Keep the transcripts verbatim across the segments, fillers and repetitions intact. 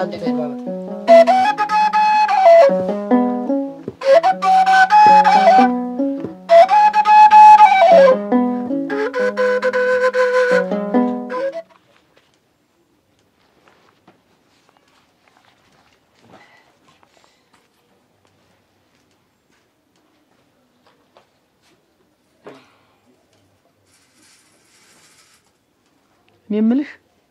አንተ ተባባ ምንምልሽ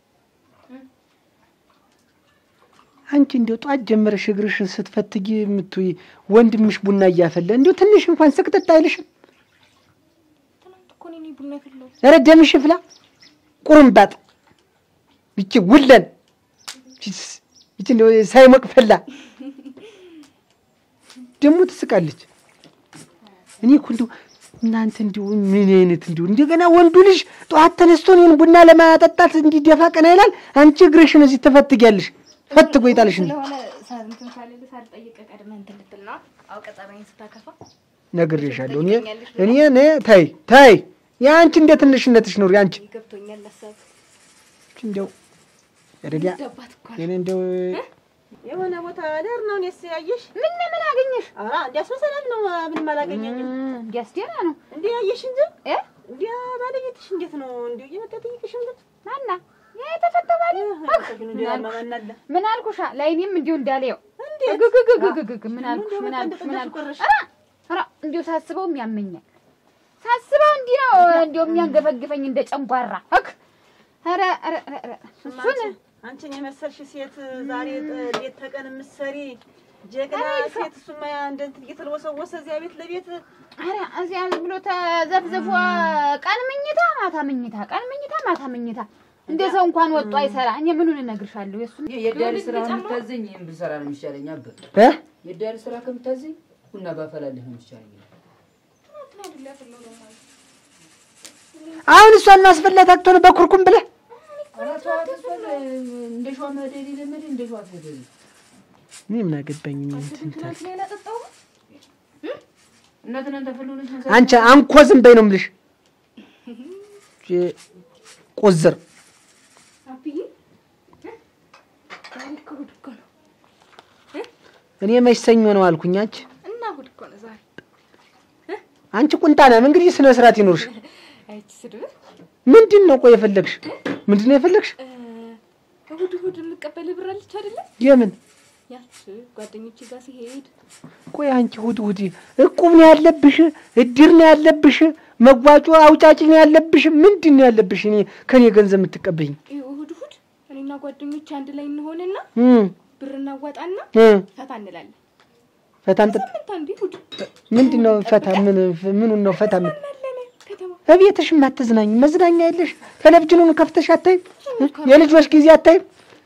አንቺ እንደው ጧት ጀመረሽ እግርሽን ስትፈትጊ ምትይ ወንድምሽ ቡና እያፈለ እንደው ትንሽ እንኳን ስቅጥጥ አይልሽም? ትናንት እኮ ነኝ ቡና ያፈላው። ኧረ ደምሽ ፍላ ቁርምባጥ ይቺ ውለን ይቺ እንደው ሳይሞቅ ፈላ ደሙ ትስቃለች። እኔ እኮ እንደው እናንተ እንደው ምን አይነት እንደው እንደገና ወንዱ ልጅ ጧት ተነስቶ እኔን ቡና ለማጠጣት እንዲደፋ ቀና ይላል። አንቺ እግርሽን እዚህ ትፈትጊያለሽ። ፈትጎ ይጣልሽ እንዴ? ስለሆነ ሳንተን ሳልል ሳልጠይቅ ቀድመን እንትን ልትልና አውቀ ጸባይን ስታከፋ ነግሬሻለሁ። እኔ እኔ ነኝ ታይ ታይ ያንቺ እንደ ትንሽነትሽ ነው ያንቺ ገብቶኛል። ለሰብ እንደው ረዲያ እኔ እንደው የሆነ ቦታ አደር ነው እኔስ ያየሽ ምን ምን አገኘሽ? አራ እንዲያስ መሰለም ነው ምን ማላገኘኝም እንዲያስ ደና ነው እንዴ ያየሽ እንጂ እ እንዴ ባለቤትሽ እንዴት ነው እንዴ የመጣጥኝሽ እንዴ ማና የተፈተባለ ምን አልኩሽ? ላይኔም እንዲው እንዳለው ግግግግግግ ምን አልኩሽ? ምን አልኩሽ? ምን አልኩሽ? አራ አራ እንዲው ሳስበው የሚያመኛል ሳስበው እንዲህ ነው እንዲው የሚያንገፈግፈኝ እንደ ጨንጓራ አክ አራ አራ አራ እሱን አንቺን የመሰልሽ ሴት ዛሬ ሌት ተቀን ምሰሪ ጀግና ሴት ሱማ እንደንት እየተለወሰወሰ እዚያ ቤት ለቤት አራ እዚያ ብሎ ተዘፍዘፉ ቀን መኝታ ማታ መኝታ ቀን መኝታ ማታ መኝታ እንደ ሰው እንኳን ወጣ አይሰራ። እኔ ምኑን እነግርሻለሁ? የሱ የዳል ስራ ምታዘኝ ይሄን ብሰራ ነው የሚሻለኝ። አበ እ የዳል ስራ ከምታዘኝ ቡና ባፈላልህ ነው የሚሻለኝ። አሁን እሷን ማስፈላት አጥቶ ነው በኩርኩም ብለህ አራቷ ተፈለ እንደሻው መደዲ ለመደ እንደሻው ተደዲ እኔ ምን አገባኝ? እንትን ታል እናትና ተፈሉልሽ አንቺ አንኮ ዝም በይ ነው የምልሽ። ቆዝር አብይ ዛሬ እኮ እሑድ እኮ ነው። እኔ መች ሰኞ ነው አልኩኝ። አንቺ እና እሑድ እኮ ነው ዛሬ። አንቺ ቁንጣና እንግዲህ ስነ ስርዓት ይኖርሽ። አይቺ ስድብ ምንድነው? ቆይ የፈለግሽ ምንድነው የፈለግሽ? እሑድ እሑድ የምቀበል ብር አለች አይደለ? የምን ያቺ ጓደኞቼ ጋር ሲሄድ ቆይ አንቺ እሑድ እሑድ እቁብ ነው ያለብሽ? እድር ነው ያለብሽ? መጓጮ አውጫጭ ነው ያለብሽ? ምንድነው ያለብሽ? እኔ ከኔ ገንዘብ የምትቀበይኝ? እሑድ እሑድ እኔና ጓደኞቼ አንድ ላይ እንሆንና ብር እናዋጣና ፈታ እንላለን። ፈታ እንት አንዴ እሑድ ምንድነው ፈታ? ምን ምኑን ነው ፈታ? ምን እቤትሽ ማትዝናኝ መዝናኛ የለሽ? ቴሌቪዥኑን ከፍተሽ አታይም? የልጆች ጊዜ አታይም?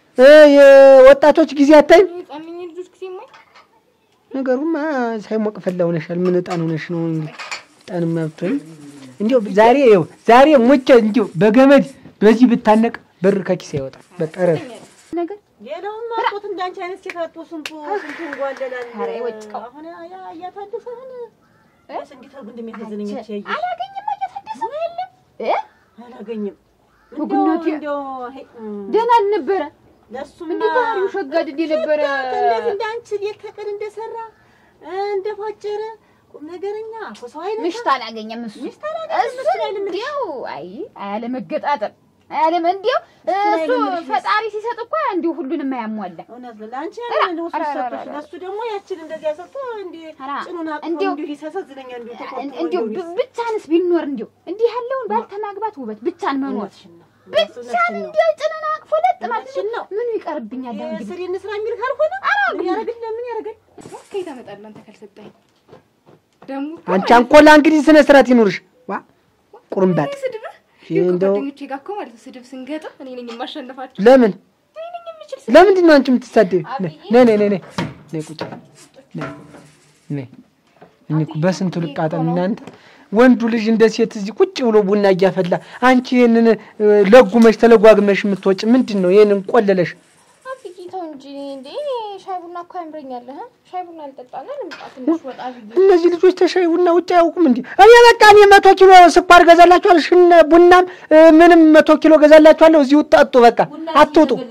የወጣቶች ጊዜ አታይም? ጻንኝ ልጆች ጊዜ ማይ ነገሩማ ሳይሞቅ ፈላው ነሻል። ምን ጣን ሆነሽ ነው እንዴ? ጣን ማብቶኝ እንዴው ዛሬ ይው ዛሬ ሙቸ እንዴው በገመድ በዚህ ብታነቅ ብር ከኪስ አይወጣ። በቃ ረፍ ነገር ሌላውም ማጥቶት እንዳንቺ አይነት ሲፈጡ ስንቱ ስንቱ እንጓለላል። አረ ወጭቀው አሁን ያ ያታደሰ አሁን እስ እንዴት አርጉ እንደሚያዘነኝ እቺ ያይ አላገኝም እየታደሰ ነው የለም እ አላገኝም ወግናት እንደው ደና አልነበረ ለሱም እንዴ ባሪው ሸጋድድ የነበረ እንደዚህ እንዳንቺ ቤት ተቀን እንደሰራ እንደፋጨረ ቁም ነገርኛ ኮሰው አይነት ምሽት አላገኘም። እሱ ምሽት አላገኘም። እንዴው አይ አያለ መገጣጠም አያለ እንዴው እሱ ፈጣሪ ሲሰጥ እኮ እንዴው ሁሉንም ያሟላ እውነት ለአንቺ ያለ ነው ሰጥቶሽ ለሱ ደግሞ ያችን እንደዚያ ሰጥቶ እንዴ ጭኑና እንዴው ይሰሰዝለኛ እንዴው ተቆጥቶ እንዴው ብቻንስ ቢኖር እንዴው እንዲህ ያለውን ባልተማግባት ውበት ብቻን መኖር ብቻን እንዴው ጭኑና አቅፎ ለጥ ማለት ነው። ምን ይቀርብኛል? አሁን ስሪ እንስራ የሚል ካልሆነ ምን ያረግል ምን ያረጋል? ከይ ታመጣለህ አንተ ካልሰጠኝ ደሙ አንቺ አንቆላ እንግዲህ ስነ ስርዓት ይኑርሽ። ዋ ቁርምባጥ እንደው ጓደኞቼ ጋር እኮ ማለት ስድብ ስንገጥም እኔ ነኝ የማሸነፋችሁ። ለምን እኔ ነኝ የምችል? ለምንድን ነው አንቺ የምትሳደቢ? ነይ ነይ ነይ ነይ ቁጭ ነይ ነይ እኔ እኮ በስንቱ ልቃጠል እናንተ። ወንዱ ልጅ እንደ ሴት እዚህ ቁጭ ብሎ ቡና እያፈላ አንቺ ይሄንን ለጉመሽ ተለጓግመሽ የምትወጭ ምንድነው? ይሄንን ቆለለሽ አፍቂታው እንጂ እንዴ ሻይ ቡና እኮ ያምረኛል። እ ሻይ ቡና አልጠጣና ልምጣት ትንሽ ወጣ ብዬ እነዚህ ልጆች ተሻይ ቡና ውጭ አያውቁም እንዴ? እኔ በቃ እኔ መቶ ኪሎ ስኳር ገዛላችኋለሁ። ሽነ ቡናም ምንም መቶ ኪሎ ገዛላችኋለሁ። እዚህ ወጣጡ በቃ አትወጡ።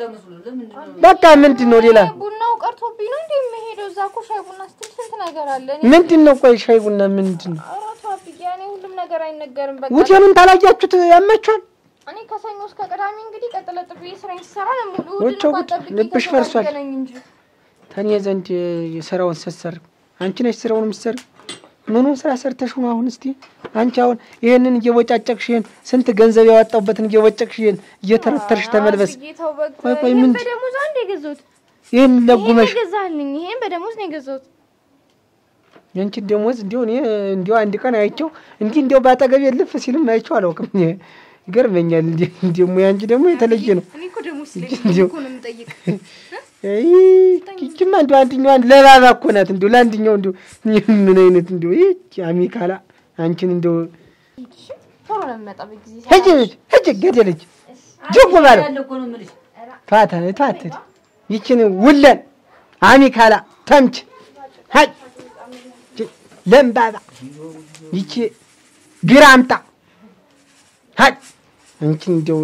በቃ ምንድነው ሌላ ቡናው ቀርቶብኝ ነው እንዴ የምሄደው? እዛ እኮ ሻይ ቡና ስትል ስንት ነገር አለ። ምንድነው ቆይ ሻይ ቡና ምንድነው? ኧረ ተው አብዬ፣ እኔ ሁሉም ነገር አይነገርም። በቃ ውቴኑን ታላያችሁት ያመቻል። እኔ ከሰኞ እስከ ቅዳሜ እንግዲህ ቀጥለጥ ብዬ ስራዬን ስሰራ ነው ሙሉ ወጭ ወጭ ልብሽ ፈርሷል። ተኔ ዘንድ የሥራውን ሰሰር አንቺ ነሽ ስራውን ምሰር ምኑን ስራ ሰርተሽ ነው አሁን? እስቲ አንቺ አሁን ይሄንን እየወጫጨቅሽ ይሄን ስንት ገንዘብ ያወጣውበትን እየወጨቅሽ ይሄን እየተረተርሽ ተመልበስ። ቆይ ቆይ ምን በደሞዝ አንዴ ገዘውት ይሄን ለጉመሽ ገዛልኝ። ይሄን በደሞዝ ነው ገዘውት። ያንቺ ደሞዝ እንዴው እኔ እንዴው አንድ ቀን አይቼው እንዴ እንዴው ባጠገብ የለፍ ሲልም አይቼው አላውቅም። ይገርመኛል። እንዴ እንደሞ ያንቺ ደግሞ የተለየ ነው። እኔ እኮ ደሞዝ ስለኝ እኮ ነው የምጠይቅ። አይ ኪችማ አንዱ አንድኛው አንድ ለባባ እኮ ናት። እንደው ለአንድኛው እንደው ምን አይነት እንደው ይቺ አሚካላ አንቺን እንደው ቶሎ ነው መጣ በጊዜ ሂጂ ሂጂ ገደለች ጆጎ ባለው ፋታ ታት ይቺን ውለን አሚካላ ተምች ሀይ ለምባባ ይቺ ግራምጣ ሀይ አንቺን እንደው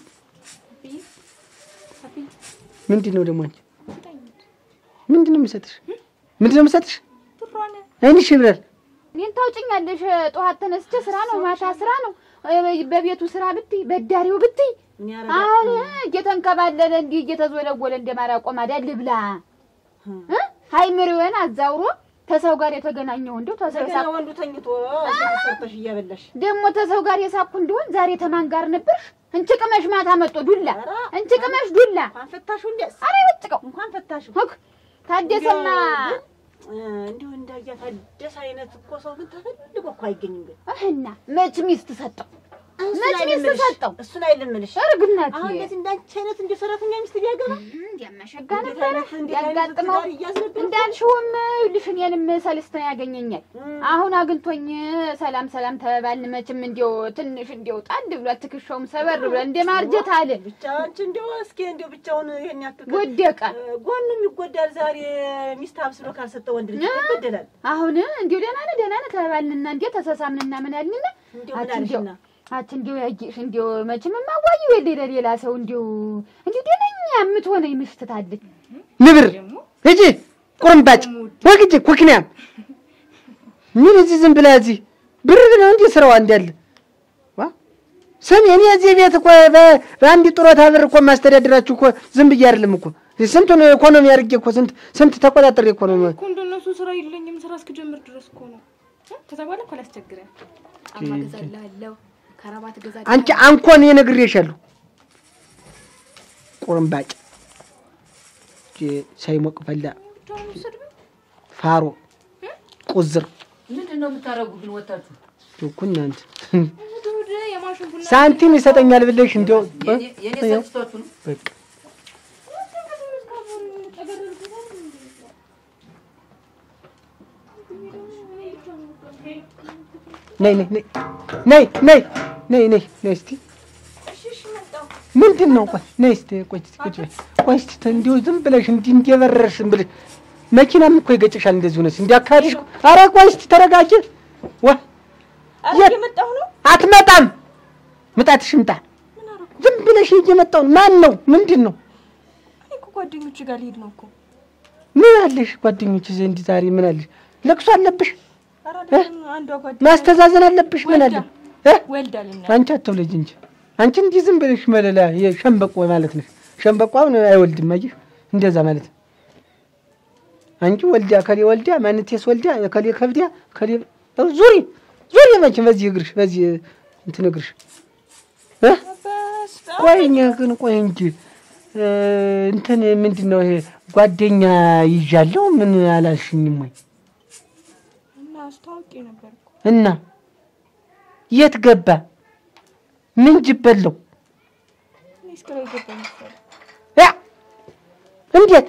ምንድነው ደግሞ አንቺ ምንድነው የምሰጥሽ? ምንድነው የምሰጥሽ? ትሯነ አይንሽ ይብረር። እኔን ታውጭኛለሽ። ጠዋት ተነስቼ ስራ ነው፣ ማታ ስራ ነው፣ በቤቱ ስራ ብትይ በዳሪው ብትይ አሁን እየተንከባለለ እንዲህ እየተዘወለወለ እንደማራቆም አይደል ብላ እ ሃይምሪውን አዛውሮ ተሰው ጋር የተገናኘው እንደው ተሰው ሳቅ ወንዱ ተኝቶ ሰርተሽ እያበላሽ ደግሞ ተሰው ጋር የሳቅኩ እንደሆን ዛሬ ተማን ጋር ነበርሽ? እንቺ ቅመሽ ማታ መጥቶ ዱላ እንቺ ቅመሽ ዱላ እንኳን ፈታሹ እንደስ አሬ ወጥቀው እንኳን ፈታሹ ሆክ ታደሰና እንዴው እንዳያ ታደሰ አይነት እኮ ሰው ምን ተፈልጎ እኮ አይገኝም። ግን እህና መች ሚስት ሰጠው መች ሚስት ሰጠው እሱን አይልምልሽ እርግናት አሁን ለዚህ እንዳንቺ አይነት እንደ ሰራተኛ ሚስት ቢያገባ ያመሸጋ ነበር ያጋጥመው እንዳልሽውም ልሽን የንም ሰልስተኛ ያገኘኛል። አሁን አግኝቶኝ ሰላም ሰላም ተባባልን። መችም እንዴው ትንሽ እንዴው ጣል ብሎ ትክሻውም ሰበር ብሎ እንደማርጀት አለ ብቻ አንቺ እንዴው እስኪ እንዴው ብቻውን ይሄን ያክል ወደቀ ጎኑም ይጎዳል። ዛሬ ሚስት አብስሎ ካልሰጠው ወንድ ልጅ ይበደላል። አሁን እንዴው ደህና ነህ ደህና ነህ ተባባልንና እንዴው ተሳሳምንና ምን አልንና እንዴው አት እንዴው ያጊሽ እንዴው መችም ማዋዩ የሌለ ሌላ ሰው እንዴው እንዴው ደነኛ የምትሆነ ይምሽታለች ንብር እጂ ቁርምባጭ ወግጂ ኩክኒያ ምን እዚህ ዝም ብላ እዚህ ብር ነው እንዴ ስራው አንዳለ ዋ ሰሚ እኔ እዚህ ቤት እኮ በአንድ ጥሮታ ብር እኮ ማስተዳደራችሁ እኮ ዝም ብዬ አይደለም እኮ ስንቱን ኢኮኖሚ አድርጌ እኮ ስንት ስንት ተቆጣጣሪ ኢኮኖሚ እኮ እንደነሱ ስራ የለኝም። ስራ እስክጀምር ድረስ እኮ ነው ተዛባለ እኮ ላስቸግረን ጫማ ገዛላለሁ ከራባት ገዛላለሁ። አንቺ አንኮን የነግሬሻለሁ ቁርምባጭ ሳይሞቅ ፈላ ፋሮ ቁዝር ምንድነው የምታረጉ ግን ወጣችሁ እኮ እናንተ ሳንቲም ይሰጠኛል ብለሽ እንደው የኔ ሰጥቷችሁ ነው በቃ ነይ ነይ ነይ ነይ ነይ ነይ ነይ እስቲ ምንድነው? ቆይ ነይ እስቲ ቆይ እስቲ ቁጭ ቆይ እስቲ እንዲሁ ዝም ብለሽ እንዲህ እንደበረርሽ ዝም ብለሽ መኪናም እኮ ይገጭሻል እንደዚህ ሆነሽ እንዲያካድሽ። ኧረ ቆይ እስቲ ተረጋጊ። ዋ እየመጣሁ ነው። አትመጣም። ምጣትሽ ምጣ። ዝም ብለሽ እየመጣሁ ነው። ማን ነው? ምንድነው? እኔ እኮ ጓደኞቼ ጋር ልሄድ ነው እኮ። ምን አለሽ? ጓደኞቼ ዘንድ ዛሬ ምን አለሽ? ለቅሶ አለብሽ? አንዷ ጓደኛ ማስተዛዘን አለብሽ? ምን አለ? ወልዳልና አንቺ አትወልጂ እንጂ አንቺ እንዲህ ዝም ብለሽ መለላ የሸምበቆ ማለት ነሽ። ሸምበቆውን አይወልድም አየሽ? እንደዛ ማለት አንቺ ወልዳ ከሌ ወልዳ ማንቴስ ወልዳ ከሌ ከብዳ ከሌ ዙሪ ዙሪ መቼም በዚህ እግርሽ በዚህ እንትን እግርሽ እ ቆይኛ ግን ቆይ እንጂ እንትን ምንድነው ይሄ ጓደኛ ይዣለሁ ምን አላልሽኝም ወይ? እና አስታውቂ ነበር እኮ እና የት ገባ? ምን ጅበለው? እኔስ ከላይ ገባ ነበር ያ እንዴት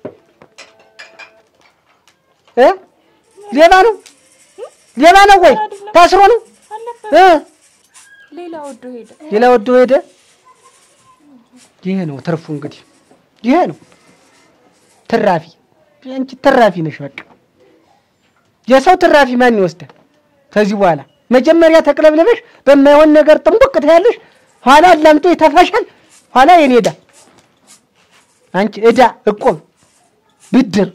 እ ሌባ ነው ሌባ ነው ወይ ታስሮ ነው እ ሌላ ወዶ ሄደ ሌላ ወዶ ሄደ። ይሄ ነው ትርፉ እንግዲህ ይሄ ነው ትራፊ። አንቺ ትራፊ ነሽ በቃ የሰው ትራፊ ማን ይወስዳል? ከዚህ በኋላ መጀመሪያ ተቅለብለበሽ በማይሆን ነገር ጥንቁቅ ትያለሽ። ኋላ አላምጦ ይተፋሻል። ኋላ የኔዳ አንቺ እዳ እቆብ ብድር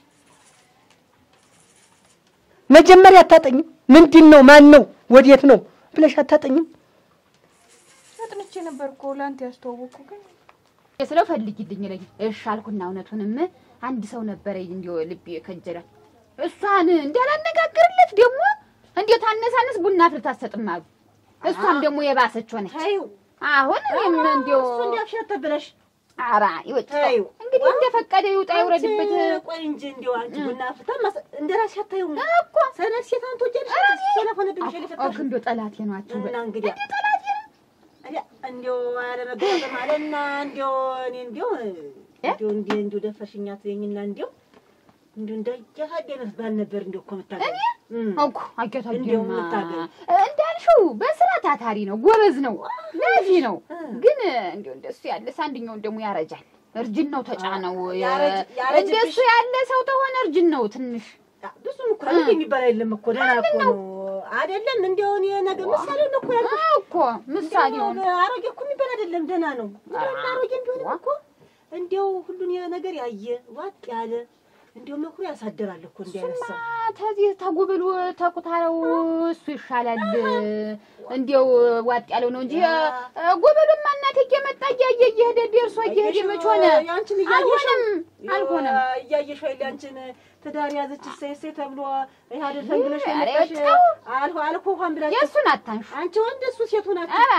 መጀመሪያ አታጠኝም ምንድነው ማን ነው ወዴት ነው ብለሽ አታጠኝም አጥንቼ ነበርኩ ላንተ ያስተዋወቅኩ ግን ስለው ፈልጊልኝ ለኝ እሺ አልኩና እውነቱንም አንድ ሰው ነበረኝ እንዲው ልብ ከጀራ እሷን እንዳላነጋግርለት ደግሞ እንዴት አነሳነስ ቡና ፍልታሰጥማሉ እሷም ደግሞ የባሰች ሆነች አሁን እኔም እንዲው እሱ እንዲያሻተብለሽ አራ ይወጣው እንግዲህ እንደፈቀደ ይውጣ ይወረድበት ቆይ እንጂ እንዲው አንቺ ቡና ፍታ እንደራስ ያታዩ እኮ ሰነስ የታንቶ ጀልሽ ሰለፎነ ድንሽ ለፈታሽ አሁን እንዲው ጠላቴ ነው አትበል እና እንግዲህ ጠላቴ አያ እንዲው አለመገጠ ማለና እንዲው እኔ እንዲው እንዲው እንዲው እንዲው ደፈሽኛት የኝና እንዲው እንዲው እንደያሃደነት ባል ነበር እንዲው እኮ መታገል አውኩ አገታው መታገል እንዳልሽው በስራ ታታሪ ነው ጎበዝ ነው ለፊ ነው ግን እንዲው እንደሱ ያለ ሳንድኛው ደግሞ ያረጃል እርጅናው ተጫነው እንደሱ ያለ ሰው ተሆነ እርጅናው ትንሽ ብዙ ምኩራ የሚባል አይደለም እኮ ደና እኮ ነው አይደለም እንዲው እኔ ነገር ምሳሌ ነው እኮ ያልኩት እኮ ምሳሌው አሮጌ እኮ የሚባል አይደለም ደና ነው እንደና አሮጌ ቢሆን እኮ እንዲው ሁሉን ነገር ያየ ዋጥ ያለ እንዲው መኩሪ ያሳደራል እኮ እንዲያነሳ ታዚህ ታጎበሉ ተቁታለው እሱ ይሻላል እንዲው ዋጥ ያለው ነው እንጂ ጎበሉማ እናቴ እየመጣ እያየ እየሄደ ደርሶ እየሄደ መች ሆነ ያንቺን አልሆነም አልሆነም እያየሽ አይደል ያንቺን ትዳር ያዘች ሰይሰ ተብሎ ይሃደ ተንግለሽ መጣሽ አልሆ አልኮ እንኳን ብላ የሱን አታንሽ አንቺ ወንድ እሱ ሴት ሆናችሁ አራ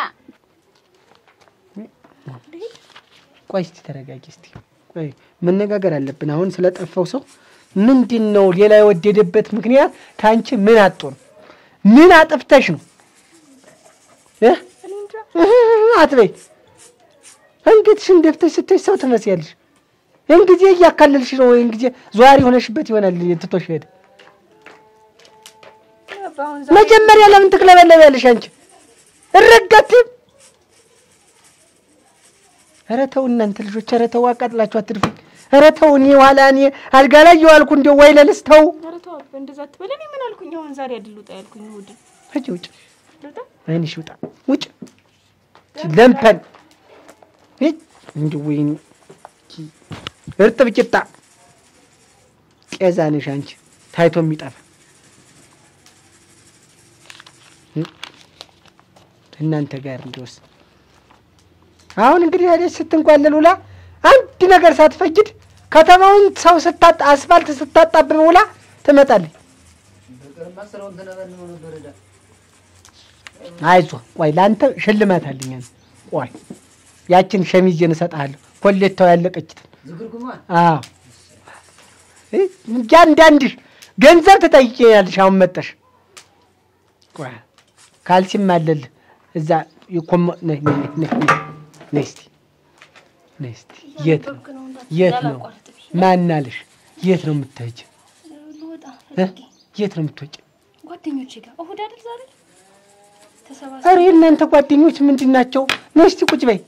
ቆይ እስቲ ተረጋጊ እስቲ ቆይ መነጋገር አለብን አሁን ስለጠፋው ሰው ምንድነው ሌላ የወደደበት ምክንያት ታንቺ ምን አጥቶን ምን አጥፍተሽ ነው እ አትበይ እንግዲህ እንደፍተሽ ስትይ ሰው ትመስያለሽ እንግዲህ ያካለልሽ ነው እንግዲህ ዟሪ ሆነሽበት ይሆናል እንትቶሽ ሄደ መጀመሪያ ለምን ትክለበለበያለሽ አንቺ እረጋት ኧረ ተው እናንተ ልጆች ኧረ ተው አቃጥላችሁ አትድፉ ኧረ ተው እኔ ኋላ እኔ አልጋ ላይ ይዋልኩ እንደው ወይለልስ ተው ኧረ ተው እንደዛ አትበለኝ ምን አልኩኝ አሁን ዛሬ አድልውጣ ያልኩኝ ወድ ሂጂ ውጭ አይንሽ ውጣ ውጭ ለምፐን ሂጂ እንደው ወይኔ እርጥብ ቂጣ ቄዛነሽ አንቺ ታይቶ የሚጠፋ እናንተ ጋር እንደውስ አሁን እንግዲህ ያለሽ ስትንቋለሉላ አንድ ነገር ሳትፈጅድ ከተማውን ሰው ስታጣ አስፋልት ስታጣብብ ውላ ትመጣለች አይዞ ቆይ ላንተ ሽልማት አለኝ ቆይ ያችን ሸሚዝን እሰጣለሁ ኮሌታው ያለቀችት ዝግርጉማ አዎ እያንዳንድሽ ገንዘብ ትጠይቂያለሽ አሁን መጣሽ ቆይ ካልሲም አለል እዛ ይቆም ነይ ነይ ነስቲ ነስቲ የት የት ነው ማናለሽ የት ነው የምትሄጂ እ የት ነው የምትወጪ ጓደኞቼ ጋር እሁድ አይደል ዛሬ ተሰባሰቡ አሬ እናንተ ጓደኞች ምንድናቸው ነስቲ ቁጭ በይ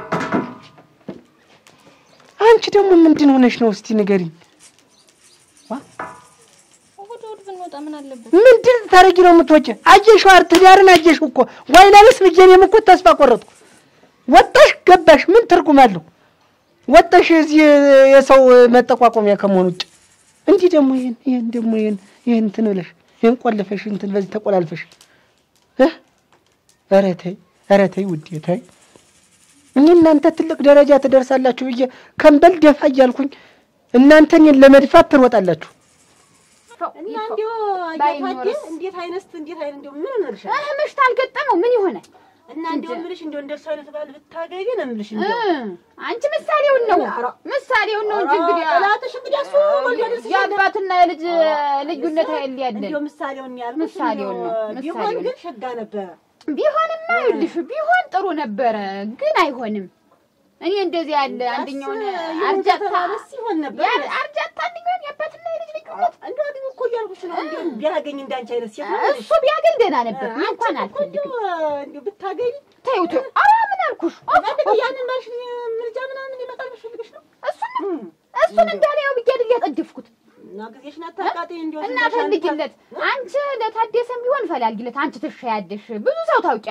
አንቺ ደግሞ ምንድን ሆነሽ ነው እስቲ ንገሪኝ ዋ እሁድ እሁድ ብንወጣ ምን አለበት ምንድን ታረጊ ነው የምትወጪ አየሽው አርትዳርን አየሽው እኮ ወይላልስ ብዬኔም እኮ ተስፋ ቆረጥኩ ወጣሽ ገባሽ ምን ትርጉም አለው ወጣሽ እዚህ የሰው መጠቋቋሚያ ከመሆን ውጭ እንዴ ደግሞ ይሄን ይሄን ደግሞ ይሄን ይሄን እንትን ብለሽ ይሄን ቆልፈሽ እንትን በዚህ ተቆላልፈሽ እ ኧረ ተይ ኧረ ተይ ውዴ ተይ እኔ እናንተ ትልቅ ደረጃ ትደርሳላችሁ ብዬ ከንበል ደፋ እያልኩኝ እናንተን ለመድፋት ትሮጣላችሁ እና እንዲው አያታዴ እንዴት አይነስት እንዴት አይነ እንዲው ምን ነርሽ አህ ምሽት አልገጠመው ምን ይሆናል እና እንዲው ምልሽ እንዲው እንደርሱ አይነት ባል ብታገቢ ነው ምልሽ እንዲው አንቺ ምሳሌው ነው ምሳሌው ነው እንጂ እንግዲህ አላተሽ እንግዲህ እሱ ወልደልሽ ያባትና የልጅ ልጅነት አይል ያለን እንዲው ምሳሌው ነው ያልኩሽ ምሳሌው ነው ቢሆን ግን ሸጋ ነበር ቢሆንማ ይልሽ ቢሆን ጥሩ ነበር ግን አይሆንም እኔ እንደዚህ ያለ አንደኛው አርጃታ ሲሆን ነበር ያ አርጃታ አንደኛው ያባትና የልጅ ልጅነት እንደው ደግሞ እኮ ያልኩሽ ነው እንዴ ቢያገኝ እንዳንቺ አይነት ሲሆን እሱ ቢያገኝ ደህና ነበር እንኳን አልፈልግም እንዴ ብታገኝ ተይውት አራ ምን አልኩሽ አንተ ያንን ማሽ ምርጫ ምናምን ሊመጣ ልፈልግሽ ነው እሱን እሱን እንዳለው ቢገድ ያጠድፍኩት እና ጊዜሽን አታቃጤ እንዴው እና ፈልጊለት አንቺ ለታደሰም ቢሆን ፈላልጊለት አንቺ ትሻያለሽ ብዙ ሰው ታውቂያለሽ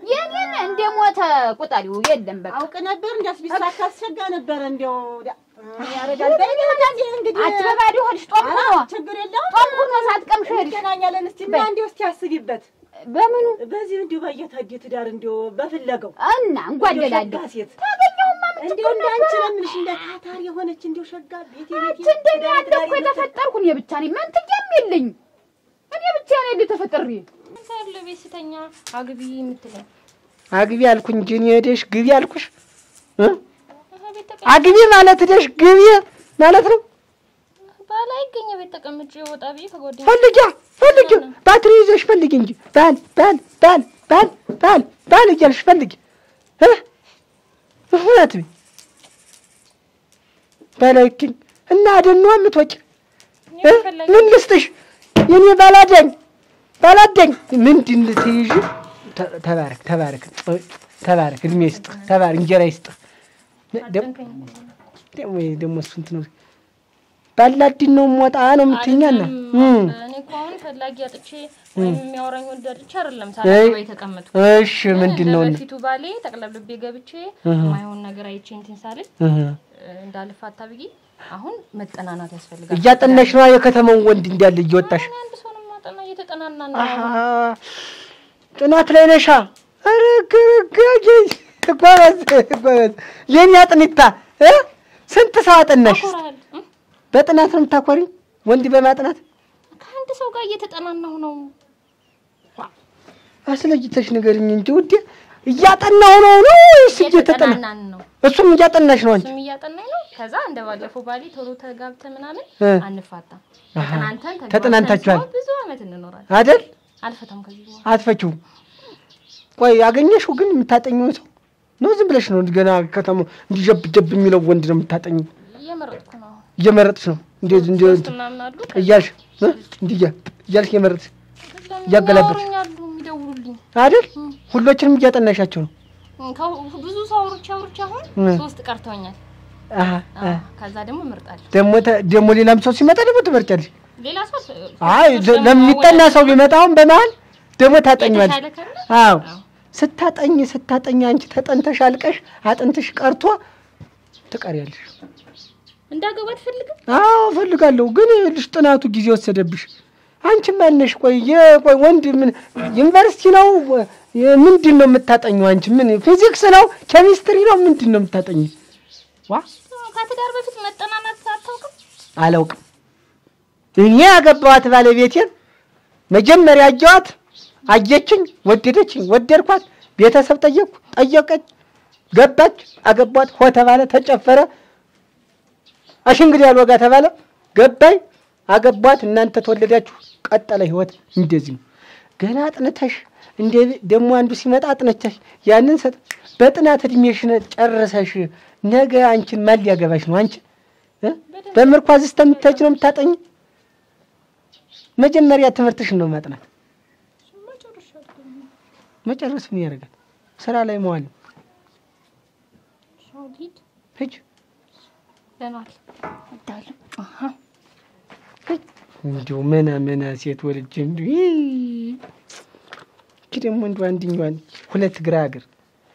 የኔን እንደሞተ ቁጣሪው የለም በቃ አውቅ ነበር እንዲያስ ቢሳካ አስቸጋ ነበር እንደው ያረጋል በእንግዲህ እንግዲህ አትበባዲ ሆልሽ ጦም ነው ችግር የለውም ጦም ሆኖ ሳትቀምሽ እንገናኛለን እስቲ እና እንዴው እስቲ አስቢበት በምኑ በዚህ እንዲው ባየታዲ ትዳር እንዲው በፍለገው እና እንጓደላለን ታገኘውማ ምን እንዲው እንዳንቺ ለምንሽ እንደ ታታሪ የሆነች እንዲው ሸጋ ቤቴ ቤቴ እንደኛ ያደኩ የተፈጠርኩ እኔ ብቻ ነኝ መንትያም የለኝ እኔ ብቻ ነኝ ልተፈጠሪ ካለ ቤስተኛ አግቢ የምትለው አግቢ አልኩኝ እንጂ እኔ ሄደሽ ግቢ አልኩሽ እ አግቢ ማለት ሄደሽ ግቢ ማለት ነው ባላይ ገኘ ቤት ተቀምጬ ወጣ ብዬ ከጓደኛ ፈልጊ ፈልጊ ባትሪ ይዘሽ ፈልጊ እንጂ ባል ባል ባል ባል ባል ባል እያልሽ ፈልጊ እ እህት ባላይኪኝ እና ደኖ የምትወጪ ምን ልስጥሽ የኔ ባላደኝ ባላደኝ ምንድን ልትይዥ ተባረክ ተባረክ ተባረክ እድሜ ይስጥ ተባረክ እንጀራ ይስጥ ደሞ ደሞ ስንት ነው ባላዲን ነው ሞጣ ነው የምትኛና እኔ ኮን ፈላጊ አጥቼ ወይም የሚያወራኝ ወንድ አጥቼ አይደለም ሳላው የተቀመጡ እሺ ምንድነው ለፊቱ ባሌ ተቀለብልቤ ገብቼ ማይሆን ነገር አይቼ እንትን ሳልል እንዳልፋታ ብዬ አሁን መጠናናት ያስፈልጋል እያጠናሽ ነው የከተማው ወንድ እንዳለ እየወጣሽ አንድ ሰው ነው ማጠና እየተጠናና ነው ጥናት ላይ ነሻ አረጋጋጂ ተጓዝ ተጓዝ የኔ አጥንታ እ ስንት ሰው አጠናሽ በጥናት ነው የምታኮሪ ወንድ በማጥናት ከአንድ ሰው ጋር እየተጠናናው ነው አስለጅተሽ ንገሪኝ እንጂ ውዴ እያጠናው ነው ነው እሺ እየተጠናናን ነው እሱም እያጠናሽ ነው አንቺ እሱም እያጠናኝ ነው ከዛ እንደባለፈው ባሊ ቶሎ ተጋብተ ምናምን አንፋታ ተጠናንተን ተጠናንታችኋል ብዙ አመት እንኖራለን አይደል አልፈታም ከዚህ በኋላ አትፈቺው ቆይ ያገኘሽው ግን የምታጠኚው ሰው ነው ዝም ብለሽ ነው ገና ከተማው እንዲጀብ ጀብ የሚለው ወንድ ነው የምታጠኚው እየመረጥኩ ነው እየመረጥሽ ነው እንዴት እንዴት እያልሽ እንዲያ እያልሽ እየመረጥሽ እያገላበጥሽ የሚደውሉልኝ አይደል ሁሎችንም እያጠናሻቸው ነው ብዙ ሰው አውርቼ አውርቼ አሁን ሶስት ቀርተውኛል አሃ ከዛ ደግሞ እመርጣለሁ ደሞ ደሞ ሌላም ሰው ሲመጣ ደግሞ ትመርጫለሽ ሌላ ሰው አይ ለሚጠና ሰው ቢመጣው በመሃል ደግሞ ታጠኛለሽ አዎ ስታጠኝ ስታጠኝ አንቺ ተጠንተሽ አልቀሽ አጥንትሽ ቀርቶ ትቀሪያለሽ እንዳገባት ፈልግ አዎ ፈልጋለሁ ግን ልጅ ጥናቱ ጊዜ ወሰደብሽ አንቺ ማነሽ ቆይ ቆይ ወንድ ምን ዩኒቨርሲቲ ነው ምንድነው የምታጠኙው አንቺ ምን ፊዚክስ ነው ኬሚስትሪ ነው ምንድነው የምታጠኙው ዋ ከትዳር በፊት መጠናናት አታውቅም አላውቅም እኔ ያገባዋት ባለቤቴን መጀመሪያ አጀዋት አጀችኝ ወደደችኝ ወደድኳት ቤተሰብ ጠየቁ ጠየቀች ገባች አገባዋት ሆ ተባለ ተጨፈረ አሽንግዲ ያልወጋ ተባለ ገባይ አገባዋት እናንተ ተወለዳችሁ ቀጠለ ህይወት እንደዚህ ነው ገና አጥነተሽ እንደ ደሞ አንዱ ሲመጣ አጥነተሽ ያንን ሰጥ በጥናት እድሜሽን ጨርሰሽ ነገ አንቺን ማል ያገባሽ ነው አንቺ በመርኳዝስተምታች ነው የምታጠኝ መጀመሪያ ትምህርትሽን ነው ማጥናት መጨረስ ምን ያደርጋል ስራ ላይ መዋል ሻውዲት ሂጅ ለናል አዳለ አሃ እንዲሁ ምን ምን ሴት ወልጅ እንዲሁ ከደም ወንዱ አንድኛው ሁለት ግራግር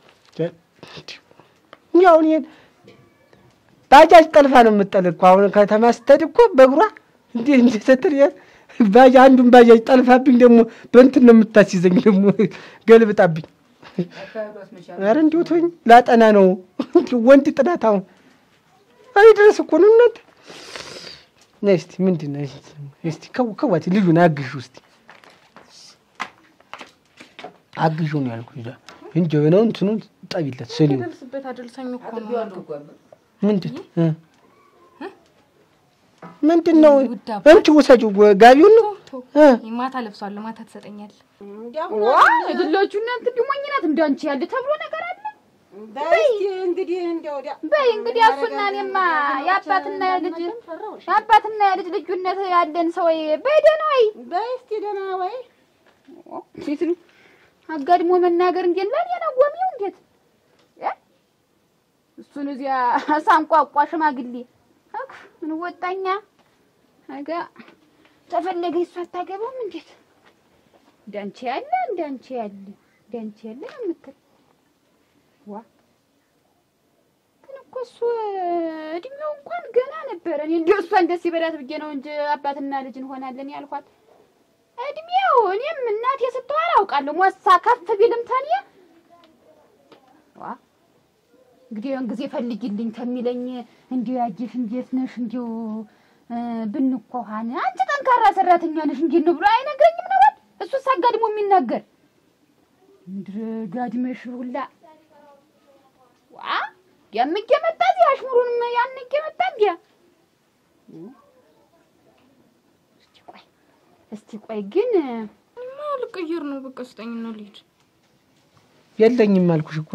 ያው እኔ ባጃጅ ጠልፋ ነው የምትጠልቀው አሁን ከተማ ስትሄድ እኮ በእግሯ እንዴ እንዴ ስትል ባጃ አንዱን ባጃጅ ጠልፋብኝ ደግሞ በእንትን ነው የምታስይዘኝ ደግሞ ገልብጣብኝ አረ እንዲሁ ተወኝ ላጠና ነው ወንድ ጥናት አሁን አይ ድረስ እኮ ነው እናት ነስቲ ምንድነው እስቲ ከው ከዋት ልጁን አግሹ እስቲ አግሹ ነው ያልኩት እንጂ ነው እንትኑ ጠቢለት ሰሊው ደርስበት አደልሰኝ እኮ ነው ምንድን እ ምንድነው እንት ወሰጂው ጋቢውን ነው እ ማታ ለብሷል ማታ ተሰጠኛል ዋ እድሎቹ እናንተ ዲሞኝናት እንዳንቺ ያለ ተብሎ ነገር አለ በይ እንግዲህ እንደው ዳ በይ እንግዲህ አሱና እኔማ ያባትና ልጅ ያባትና ልጅ ልጅነት ያለን ሰው በደና ወይ በይ እስቲ ደና ወይ ሲትሉ አጋድሞ መናገር እንዴላል ያናወሚው እንዴት እ እሱን እዚያ ሳንቋቋ ሽማግሌ አክ ምን ወጣኛ አጋ ተፈለገ ይፈታገባም እንዴት እንዳንቺ ያለ እንዳንቺ ያለ ደንቼ የለም የምትል ዋ ግን እኮ እሱ እድሜው እንኳን ገና ነበር። እኔ እንደው እሷን ደስ ይበላት ብዬ ነው እንጂ አባትና ልጅ እንሆናለን ያልኳት እድሜው እኔም እናቴ ስትዋል አውቃለሁ ሞሳ ከፍ ቢልም ታዲያ ዋ እንግዲህ ያን ጊዜ ፈልጊልኝ ከሚለኝ እንዲሁ ያጅሽ እንዴት ነሽ እንዲሁ ብንቆሃን አንቺ ጠንካራ ሰራተኛ ነሽ እንዴ ነው ብሎ አይነግረኝም ነበር እሱ ሳጋድሞ የሚናገር እንድር ጋድመሽ ሁላ ዋ ያምጌ መጣ ያሽሙሩን ያንጌ መጣ እንዴ እስቲ ቆይ እስቲ ቆይ ግን ልቀይር ነው በቃ ስጠኝና ልሂድ የለኝም አልኩሽ እኮ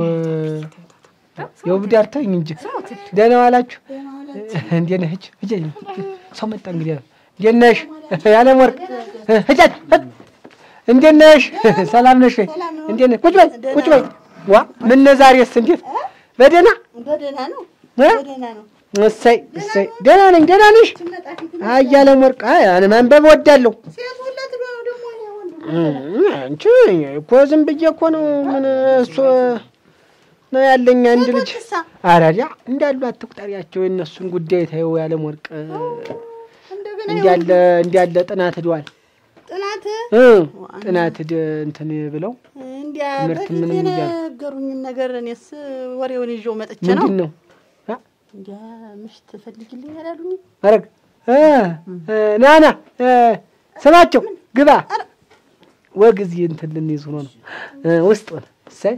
የውብዳር ተኝ እንጂ ደህና ዋላችሁ እንዴት ነህ እጅ ሰው መጣ እንግዲህ እንዴት ነሽ ያለም ወርቅ እጅ እንዴት ነሽ ሰላም ነሽ እንዴት ነሽ ቁጭ በይ ቁጭ በይ ዋ ምን ዛሬስ እንዴት በደህና በደህና ነው በደህና ነው እሰይ እሰይ ደህና ነኝ ደህና ነሽ አይ ያለም ወርቅ አይ እኔ ማንበብ እወዳለሁ ሴት ሁለት ነው ደግሞ አንቺ እኮ ዝም ብዬ እኮ ነው ምን እሱ ነው ያለኝ አንድ ልጅ አራዲያ እንዳሉ አትቁጠሪያቸው እነሱን ጉዳይ ታየው ያለም ወርቅ እንዲያለ እንዲያለ ጥናት ሄዷል ጥናት እ ጥናት እንትን ብለው እንዲያ በፊት የነገሩኝን ነገር እኔስ ወሬውን ይዤው መጥቼ ነው ምንድነው አ እንዲያ ምሽት ፈልግልኝ ያላሉኝ አረግ እ ናና ስማቸው ግባ ወግዚ እንትን ልንይዝ ሆኖ ነው ውስጥ ሰይ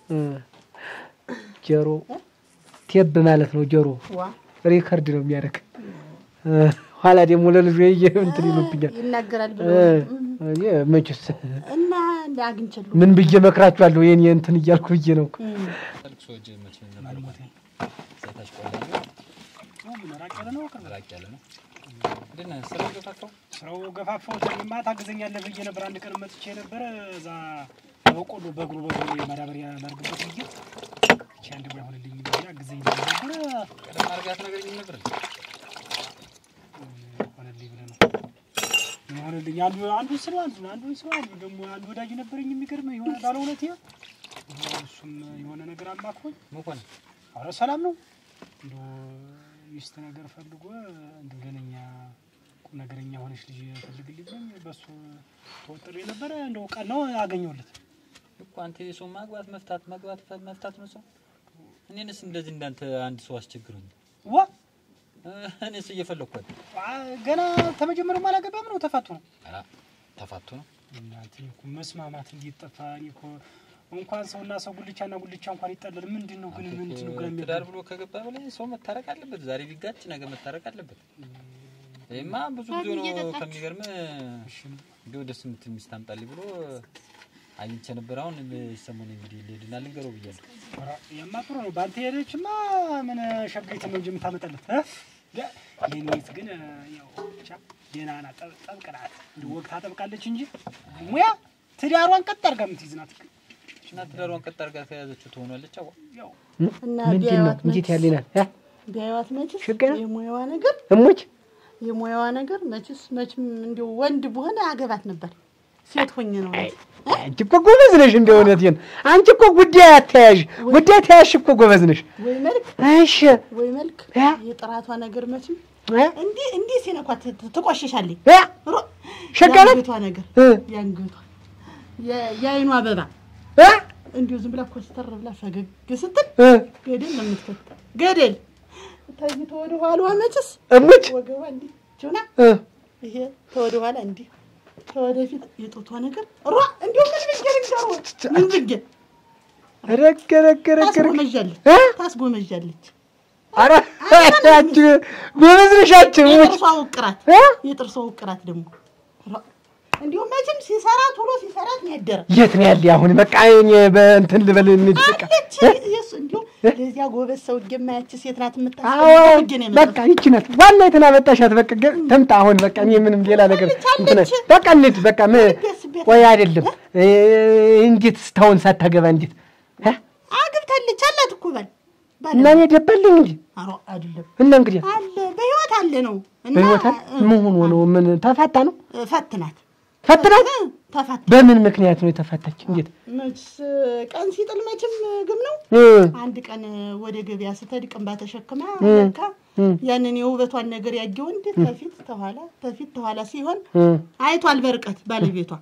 ጀሮ ቴብ ማለት ነው ጀሮ ሪከርድ ነው የሚያደርግ ኋላ ደግሞ ለልጅ ይሄ እንትን ይሉብኛል ይናገራል ብሎ እኔ መችስ እና እንዳግንቸሉ ምን ብዬ መክራችኋለሁ የኔ እንትን እያልኩ ብዬ ነው ሰልክሶጅ መች ነበር ሰታሽ ቆለኝ ነው መራቀለ ነው ከራቀለ ነው እንደና ስራው ገፋፋው ስራው ገፋፋው ተኝማ ታግዘኛለህ ብዬ ነበር አንድ ቀን መጥቼ ነበር እዛ በቆሎ በግሩ በግሩ ማዳበሪያ ማርገበት ብዬ ቻንድ ብለ ሆነልኝ ብዬ አግዘኝ ነበር ቀደም አርጋት ነገር ነበር ሆነልኝ ብለ ነው ሆነልኝ አንዱ አንዱ ስራ አንዱ አንዱ ስራ አንዱ ደግሞ አንዱ ወዳጅ ነበርኝ የሚገርመው የሆነ ባለ ሁለት ያ እሱም የሆነ ነገር አማክሮኝ ሞኮን አረ ሰላም ነው እንዶ ሚስት ነገር ፈልጎ እንዶ ገነኛ ቁም ነገረኛ ሆነሽ ልጅ ፈልግልኝ በሱ ተወጥሬ ነበር እንደው ቀን ነው አገኘውለት እኮ አንተ የሰው ማግባት መፍታት ማግባት መፍታት ነው ሰው እኔንስ እንደዚህ እንዳንተ አንድ ሰው አስቸግሮኝ ዋ እኔስ እየፈለኩት ገና ተመጀመረው ማላገባም ነው ተፋቱ ነው አራ ተፋቱ ነው እናንተ እኮ መስማማት እንዲጠፋኝ እኮ እንኳን ሰውና ሰው ጉልቻና ጉልቻ እንኳን ይጣላል ምንድነው ግን ምንድነው ግን ትዳር ብሎ ከገባ በላይ ሰው መታረቅ አለበት ዛሬ ቢጋጭ ነገ መታረቅ አለበት እማ ብዙ ጊዜ ነው ከሚገርም እንደው ደስ የምትል ሚስት አምጣልኝ ብሎ አይንቸ ነበር አሁን ሰሞኑን እንግዲህ ልሄድና ልንገረው ብያለሁ የማጥሩ ነው ባንተ ሄደችማ ምን ሸብሪት ነው እንጂ የምታመጣለት እ የኔት ግን ያው ብቻ የናና ጠብቀናት ወቅታ ጠብቃለች እንጂ ሙያ ትዳሯን ቀጥ አድርጋ የምትይዝናት እና ትዳሯን ቀጥ አድርጋ ከያዘችው ትሆናለች አው ያው እና ቢያዋት እንዴት ያለናል እ ቢያዋት መችስ ሽገና የሙያዋ ነገር እሞች የሙያዋ ነገር መችስ መችም እንደው ወንድ በሆነ አገባት ነበር ሴት ሆኜ ነው አንቺ እኮ ጎበዝ ነሽ እንደው እውነቴን አንቺ እኮ ጉዳይ አትያዥ ጉዳይ ታያሽ እኮ ጎበዝ ነሽ ወይ መልክ እሺ ወይ መልክ የጥራቷ ነገር መችም እንዴ እንዴ ሲነኳት ተቆሽሻለኝ እ ሸጋለት የጥራቷ ነገር ያንገቷ የአይኗ አበባ እ እንዴው ዝም ብላ ኮስተር ብላ ፈገግ ስትል ገደል ነው የምትከት ገደል ታይቶ ወደ ኋላዋ መችስ እሙች ወገቧ እንዴ ጆና ይሄ ተወደ ኋላ እንዴ ተወደፊት የጦቷ ነገር ራ እንዴው ምን ብንገር ይዛው ምን ብንገር ረከረከረከረ ታስጎመጃለች ታስጎመጃለች አረ አንቺ ጎበዝ ነሽ አንቺ የጥርሷ ውቅራት የጥርሷ ውቅራት ደግሞ እንዴው መቼም ሲሰራ ቶሎ ሲሰራት ነው ያደረ የት ነው ያለ አሁን በቃ እኔ በእንትን ልበል እንድትቀ እሱ እንዴው ለዚያ ጎበዝ ሰው ገማያች ሴት ናት የምታስቀምጥ በቃ ይቺ ናት ዋና የትና መጣሻት በቃ ተምጣ አሁን በቃ እኔ ምንም ሌላ ነገር እንትን በቃ እንዴት በቃ ወይ አይደለም እንዴት ስታውን ሳታገባ እንዴት እ አግብታለች አላት እኮ ባል እና እኔ ደበልኝ እንዴ አሮ አይደለም እና እንግዲህ አለ በህይወት አለ ነው እና በህይወት ምን ሆኖ ነው ምን ተፋታ ነው ፈትናት ፈትናት ተፋታ በምን ምክንያት ነው የተፋታች እንዴት መች ቀን ሲጥል መችም ግም ነው አንድ ቀን ወደ ገበያ ስትሄድ ቀንባ ተሸክማ ለካ ያንን የውበቷን ነገር ያየው እንዴ ተፊት ተኋላ ተፊት ተኋላ ሲሆን አይቷል በርቀት ባለቤቷ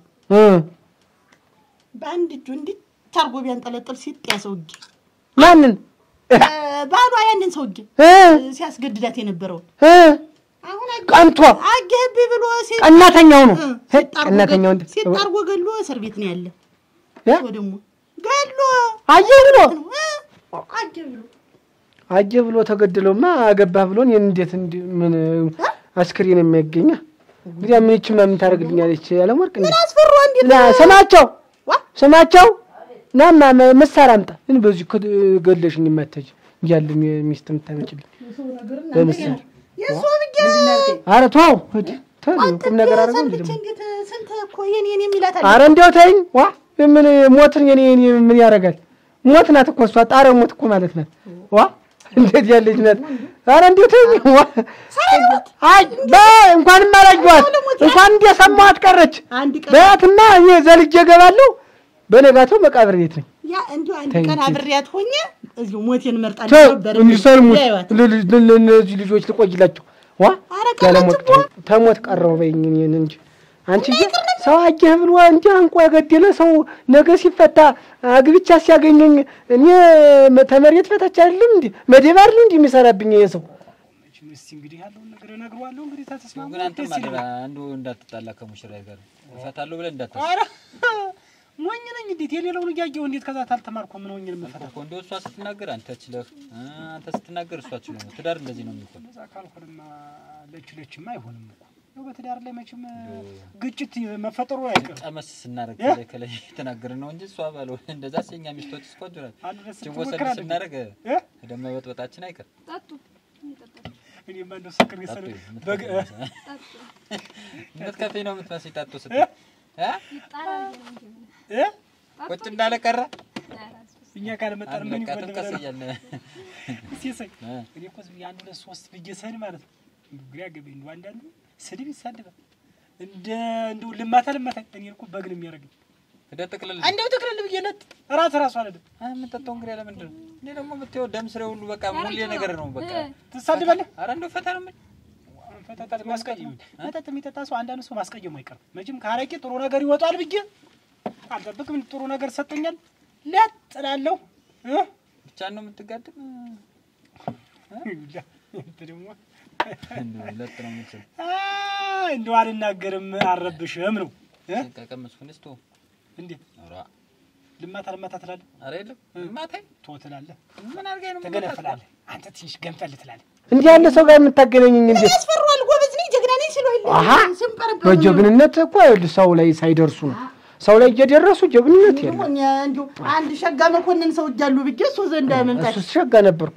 በአንድ እጁ እንዴ ታርጎ ቢያንጠለጥል ሲጥ ያሰውጂ ማንን ባሏ ያንን ሰውጂ ሲያስገድዳት የነበረው አሁን ቀንቷ አገብ ብሎ ሲ ቀናተኛው ነው ቀናተኛው እንዴ ሲጣርጎ ገሎ እስር ቤት ነው ያለ ወደሞ ገሎ አየብሎ አገብሎ አጀብሎ ተገደለውማ አገባ ብሎን እንዴት ምን አስክሪን የሚያገኛ እንግዲህ ምን እቺ ምን ታረግልኛለች ያለወርቅ እንዴ አስፈሩ እንዴ ሰማቸው ሰማቸው ናማ መሳራምጣ እን በዚህ ገለሽኝ ማተጅ ይያልም ሚስትም ታመጭልኝ በመሰል የሶ ብዬ አረ ተው ቁም ነገር አርገው እንዴ ስንት እኮ የኔ የኔ የሚላታል አረ እንዴው ተይኝ ዋ ምን ሞትን የኔ ምን ያረጋል ሞት ናት እኮ እሷ ጣረ ሞት እኮ ማለት ናት ዋ እንዴት ያለች ናት አረ እንዴው ተይኝ ዋ አይ እንኳን ማላጅዋት እንኳን እንደሰማት ቀረች በያትማ የዘልጅ ገባለሁ በነጋታው መቃብር ቤት ነኝ ያ እንዴው አንድ ቀን አብሬያት ሆኜ እዚሁ ሞቴን መርጣለሁ ነበር ለነዚህ ልጆች ልቆይላቸው ዋ ያለሞት ተሞት ቀረው በይኝ እኔን እንጂ አንቺ ሰው አጀህ ብሎ እንጂ አንቆ ያገደለ ሰው ነገ ሲፈታ አግብቻ ሲያገኘኝ እኔ ተመሬት ፈታች አይደለም እንዴ መደባር ነው እንዴ የሚሰራብኝ የሰው እስቲ እንግዲህ ያለው ነገር ነግሯለሁ እንግዲህ ተስማሙ ግን አንተ ማደራ አንዱ እንዳትጣላ ከሙሽራይ ጋር ፈታለሁ ብለ እንዳትጣላ አረ ሞኝ ነኝ እንዴት የሌላውን ያየው እንዴት ከዛ ታልተማርኩ ምን ሆኜ ለምፈታ እኮ እንደው እሷ ስትናገር አንተ ችለህ አንተ ስትናገር እሷ ችለህ ነው ትዳር እንደዚህ ነው የሚሆነው እዛ ካልኩልማ ለችለችማ አይሆንም እኮ ነው በትዳር ላይ መቼም ግጭት መፈጠሩ አይቀርም ጠመስ ስናረግ ከላይ ተናገር ነው እንጂ እሷ ባለው እንደዛ ሰኛ ሚስቶች ስቆድራል ጭወሰድ ስናረግ ደም መበጥበጣችን አይቀር ታጡ እኔ ማን ነው ሰከር ገሰረ በግ ምን ከፈይ ነው የምትመስይ ታጡ ስትል እ ይጣራል እ ቆጭ እንዳለ ቀረ እኛ ካለ መጣር ምን ይፈጠራል ሲሰይ እኔ እኮ ያን ሁለት ሶስት በየሰን ማለት ነው ግራ ገበኝ ነው አንዳንዱ ስድብ ይሳደባል እንደ እንደው ልማታ ልማታ እኔ እኮ በግ ነው የሚያረጋኝ ወደ ተከለለ አንዴው ተከለለ በየለት ራስ ራስ አለ አ ምን ተጣው እንግዲህ ያለ ምንድነው እኔ ደግሞ የምትየው ደም ስሬ ሁሉ በቃ ሙሌ ነገር ነው በቃ ትሳደባለህ አረ እንደው ፈታ ነው ፈታታት ማስቀየም መጠጥ የሚጠጣ ሰው አንዳንድ ሰው ማስቀየም አይቀርም መቼም ካረቂ ጥሩ ነገር ይወጣል ብዬ አልጠብቅም ጥሩ ነገር ሰጠኛል ለጥላለሁ እ ብቻ ነው የምትጋደም ደግሞ እንደው ለጥ ነው የምትል አይ እንደው አልናገርም አረብሽም ነው እ ከቀመስኩንስቶ እንዴ አራ ልማታ ልማታ ትላለህ አረ የለም ልማታ ቶ ትላለህ ምን አርጋይ ነው ተገለፈላለህ አንተ ትንሽ ገንፈል ትላለህ እንዴ ያለ ሰው ጋር የምታገናኘኝ እንዴ ያስፈራል ጎበዝ ነኝ ጀግና ነኝ ሲሉኝ ሲምቀርብ በጀግንነት እኮ ሰው ላይ ሳይደርሱ ነው ሰው ላይ እየደረሱ ጀግንነት የለም እንደው አንድ ሸጋ መኮንን ሰው እጃሉ ብዬ እሱ ዘንዳ መምጣት እሱ ሸጋ ነበርኩ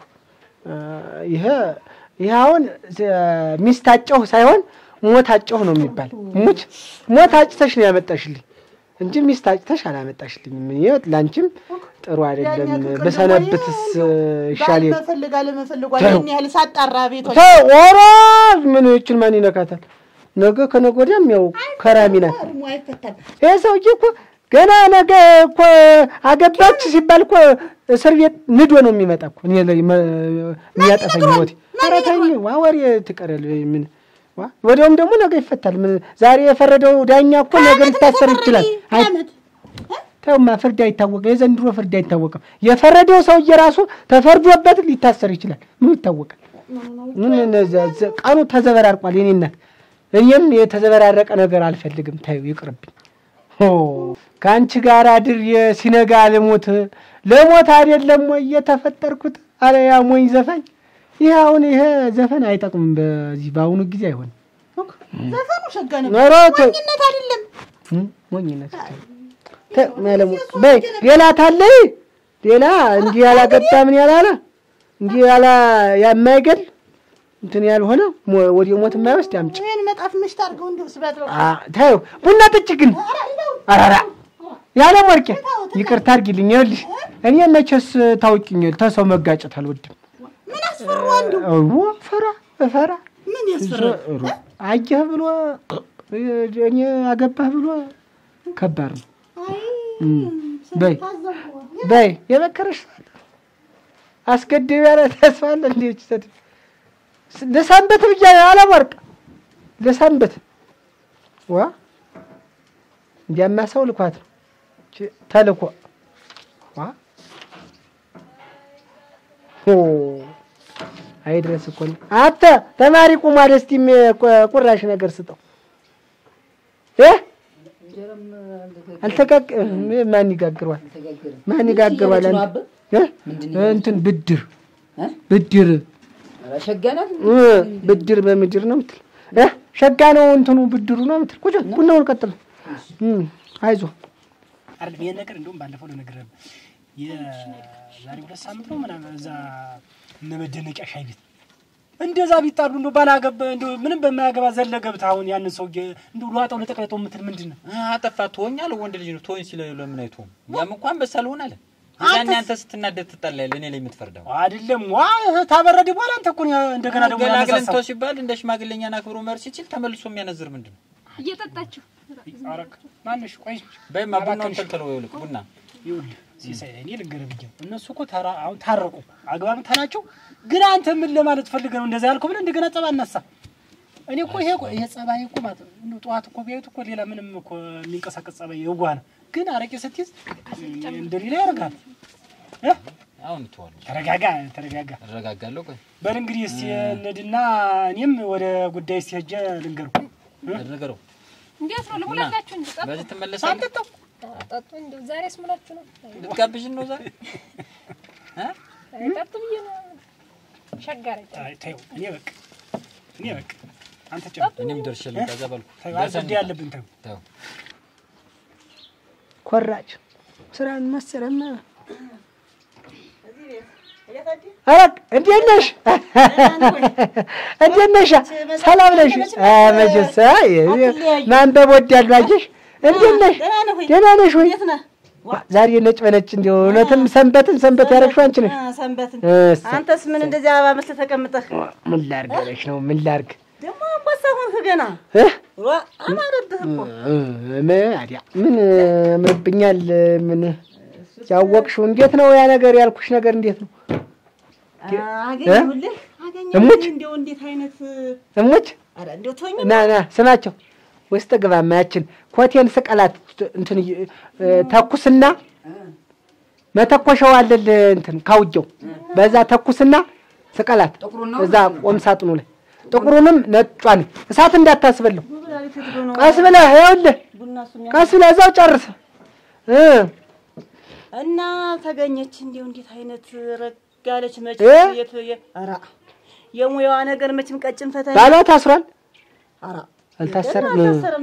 ይሄ ይሄውን ሚስታጨው ሳይሆን ሞታጨው ነው የሚባል ሞት ሞታጭተሽ ነው ያመጣሽልኝ እንጂ ሚስታጭተሽ አላመጣሽልኝም ምን ይወት ላንቺም ጥሩ አይደለም በሰነብትስ ይሻል ለፈልጋ ለመፈልጓ ለኔ ያህል ሳጣራ ቤቶች ኦሮ ምን እቺን ማን ይነካታል ነገ ከነገ ወዲያም ያው ከራሚና ይሄ ሰውዬ እኮ ገና ነገ እኮ አገባች ሲባል እኮ እስር ቤት ንዶ ነው የሚመጣ እኮ እኔ ላይ የሚያጠፋኝ ወጥ አራታኝ ዋወሪ ትቀርል ምን ዋ ወዲያውም ደግሞ ነገ ይፈታል ምን ዛሬ የፈረደው ዳኛ እኮ ነገ ሊታሰር ይችላል አይደል ተውማ ፍርድ አይታወቅም የዘንድሮ ፍርድ አይታወቅም የፈረደው ሰውዬ ራሱ ተፈርዶበት ሊታሰር ይችላል ምን ይታወቃል ምን ቀኑ ተዘበራርቋል የኔ እናት እኔም የተዘበራረቀ ነገር አልፈልግም ታዩ ይቅርብኝ ኦ ካንቺ ጋር አድር የሲነጋ ለሞት ለሞት አይደለም ወይ የተፈጠርኩት አለ ያ ሞኝ ዘፈን ይሄውን ይሄ ዘፈን አይጠቅምም በዚህ ባሁኑ ጊዜ አይሆን ዘፈኑ ሸጋ ነው ሞኝነት አይደለም ሞኝነት ተማለሙ በይ ሌላ ታለይ ሌላ እንዲህ ያላገባ ምን ያላላ እንዲህ ያላ ያማይገል እንትን ያልሆነ ወዲ ሞት የማይወስድ ያምጭ ምን መጣፍ ምሽት አድርገው እንደው ስባትለው አ ታዩ ቡና ጥጭ ግን አራራ ያለ ወርቄ ይቅርታ አድርጊልኝ ይልሽ እኔ መቼስ ታውቂኛል ተሰው መጋጨት አልወድም ምን አስፈራው አንዱ አዎ ፈራ ፈራ ምን ያስፈራው አየህ ብሎ እኔ አገባህ ብሎ ከባድ ነው። በይ በይ የመከረሽ አስገድብ ያለ ተስፋ አለ እንዴ? እቺ ለሳንበት ብቻ አላወርቅ ለሳንበት ዋ እንዲያማ ሰው ልኳት ነው ተልኮ ዋ ኦ አይድረስ እኮ አተ ተማሪ ቁማር እስቲም ቁራሽ ነገር ስጠው እ አልተጋግ ማን ይጋግሯል? ማን ይጋግሯል? እንትን ብድር ብድር ሸጋናት ብድር በምድር ነው የምትል እ ሸጋ ነው እንትኑ ብድሩ ነው የምትል ቁጭ ቡናውን ቀጥል አይዞ አይደል ይሄን ነገር እንደውም ባለፈው ለነገር የዛሬ ሁለት ሳምንት ነው ምናምን እዛ እነበደነቂያ ሻይ ቤት እንደዛ ቢጣሉ እንደው ባላገበ እንደው ምንም በማያገባ ዘለገብት አሁን ያን ሰው እንደው ሏጣው ለጠቅለጠው ምትል ምንድነው? አጠፋ ተወኛል ወንድ ልጅ ነው ተወኝ ሲለ ለምን አይተውም? ያም እንኳን በሳል ሆናለ ያን አንተ ስትናደድ ትጣላለህ እኔ ላይ የምትፈርደው አይደለም ዋ ታበረድ በኋላ አንተ እኮ እንደገና ደግሞ ያላገለን ተው ሲባል እንደ ሽማግሌኛና አክብሮ መርስ ሲችል ተመልሶ የሚያነዝር ምንድነው? እየጠጣችሁ አረክ ማንሽ ቆይ በይማ ቡናውን ተልተለው ይልቅ ቡና ይውል ሲሳይ እኔ ልንገርህ ብዬ እነሱ እኮ ተራ አሁን ታረቁ አግባብ ታናቸው ግን አንተ ምን ለማለት ፈልገህ ነው እንደዛ ያልከው ብለህ እንደገና ጸባ እናሳ እኔ እኮ ይሄ ይሄ ጸባይ እኮ ማለት ነው ጧት እኮ ቢያዩት እኮ ሌላ ምንም እኮ የሚንቀሳቀስ ጸባይ የዋህ ነው ግን አረቄ ስትይዝ እንደሌላ ያርጋል እ አሁን ተዋል ተረጋጋ ተረጋጋ ተረጋጋለሁ ቆይ በል እንግዲህ እስቲ እንድና እኔም ወደ ጉዳይ ሲሄጀ ልንገርኩ ልንገረው እንዴት ነው ለሁላችሁ እንድጠጣ በዚህ ተመለሳለህ ጠጡ እንደው ዛሬስ ምናችሁ ነው ልትጋብዥን ነው ዛሬ እ ጠጡ ብዬ ነው ሸጋረ አይ ተይው እኔ በቃ እኔ በቃ አንተ ጨም እኔም ደርሼልኝ ከዛ ባልኩ ታዛዝ ያለብን ተው ተው ኮራጭ ስራን መሰረና አረክ እንዴት ነሽ? እንዴት ነሽ? ሰላም ነሽ? መጀሳ ማንበብ ወዳለሁ አየሽ? እንዴት ነሽ? ደህና ነሽ ወይ? ዛሬ ነጭ በነጭ እንደው እውነትም ሰንበትን ሰንበት ያረግሽው አንቺ ነሽ። ሰንበትን አንተስ ምን እንደዚህ አበባ መስለህ ተቀምጠህ ምን ላርግ አለሽ ነው? ምን ላርግ ደግሞ አንበሳ ሆንክ ገና እ ዋ አማረብህ እኮ ምን አዲያ ምን አምርብኛል? ምን ያወቅሽው እንዴት ነው ያ ነገር ያልኩሽ ነገር እንዴት ነው? አገኘሁልህ አገኘሁልህ እንደው እንዴት አይነት እሙች አረ እንደው ተወኝ ና ና ስማቸው ወስተ ግባ ማያችን ኮቴን ስቀላት እንትን ተኩስና መተኮሻው አለል እንትን ካውጀው በዛ ተኩስና ስቀላት እዛ ቆም ሳጥኑ ላይ ጥቁሩንም ነጯን እሳት እንዳታስበለው ቀስ ብለህ ይኸውልህ ቀስ ብለህ እዛው ጨርስ እ እና ተገኘች እንደው እንዴት አይነት ረጋለች መች የት አራ የሙያዋ ነገር መችም ቀጭን ፈታ ባላ ታስሯል አራ አልታሰረም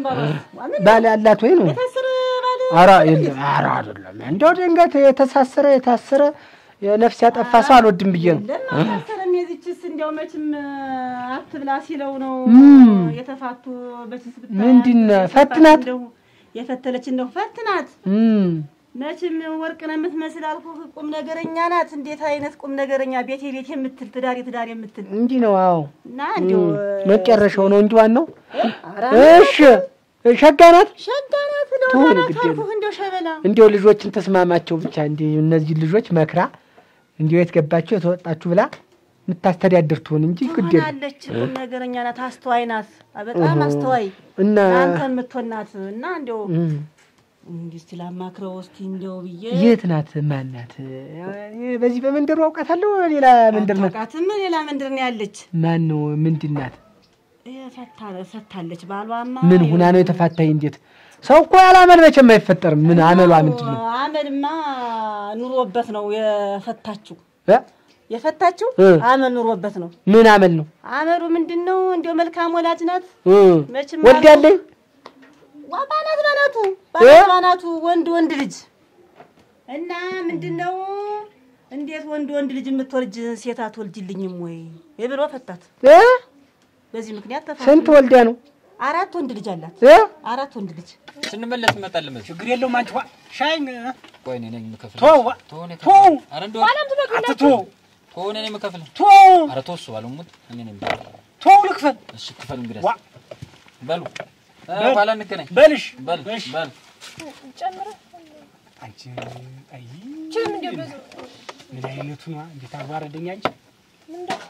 ባላ አላት ወይ ነው የታሰረ ባለ አራ የለም አራ አይደለም እንደው ድንገት የተሳሰረ የታሰረ የነፍስ ያጠፋ ሰው አልወድም ብዬ ነው ለማሰረም የዚችስ እንደው መችም አትብላ ሲለው ነው የተፋቱ በችስ ብታ ምንድነው ፈትናት የፈተለች እንደው ፈትናት መችም ወርቅ ነው የምትመስል አልኩህ ቁም ነገረኛ ናት እንዴት አይነት ቁም ነገረኛ ቤቴ ቤቴ የምትል ትዳሬ ትዳሬ የምትል እንዴ ነው አዎ እና እንደው መጨረሻው ነው እንጂ ዋናው እሺ ሸጋ ናት ሸጋ ናት ነው ታናታልኩህ እንደው ሸበላ እንደው ልጆችን ተስማማቸው ብቻ እንዴ እነዚህ ልጆች መክራ እንደው የት ገባችሁ የተወጣችሁ ብላ ምታስተዳድር ትሆን እንጂ ግድ የለም አለች ቁም ነገረኛ ናት አስተዋይ ናት በጣም አስተዋይ እና አንተን የምትሆናት እና እንደው እንዴ ስላማክረው እስቲ እንደው ብዬ የት ናት ማን ናት በዚህ በመንደሩ አውቃታለሁ ሌላ መንደር ናት አውቃትም ሌላ መንደር ነው ያለች ማን ነው ምንድን ናት ፈታለ ፈታለች ባሏማ ምን ሆና ነው የተፋታይ እንዴት ሰው እኮ ያላመል መቼም አይፈጠርም ምን አመሏ ምንድነው አመልማ ኑሮበት ነው የፈታችው እ የፈታችው አመል ኑሮበት ነው ምን አመል ነው አመሩ ምንድነው እንደው መልካም ወላጅ ናት መቼም ወልዳለኝ ዋባናት ባናቱ ባናቱ ባናቱ ወንድ ወንድ ልጅ እና ምንድነው እንዴት ወንድ ወንድ ልጅ የምትወልጅ ሴት አትወልጅልኝም ወይ የብሎ ፈታት እ በዚህ ምክንያት ተፋታ ስንት ወልዳ ነው አራት ወንድ ልጅ አላት እ አራት ወንድ ልጅ ስንመለስ እንመጣለን ማለት ችግር የለውም አንቺ ዋ ሻይን ቆይ እኔ ነኝ የምከፍል ተው ተው አረ እንደው አትተው ተው እኔ ነኝ የምከፍል ተው አረ ተወሱ ባለሙት እኔ ነኝ ተው ልክፈል እሺ ክፈል እንግዲህ በሉ ባላ እንገናኝ በልሽ በል በል ጨምረ አንቺ አይ ቸም እንደው በዙ ምን አይነቱ ነው እንዴት አዋረደኝ አንቺ ምን ዳ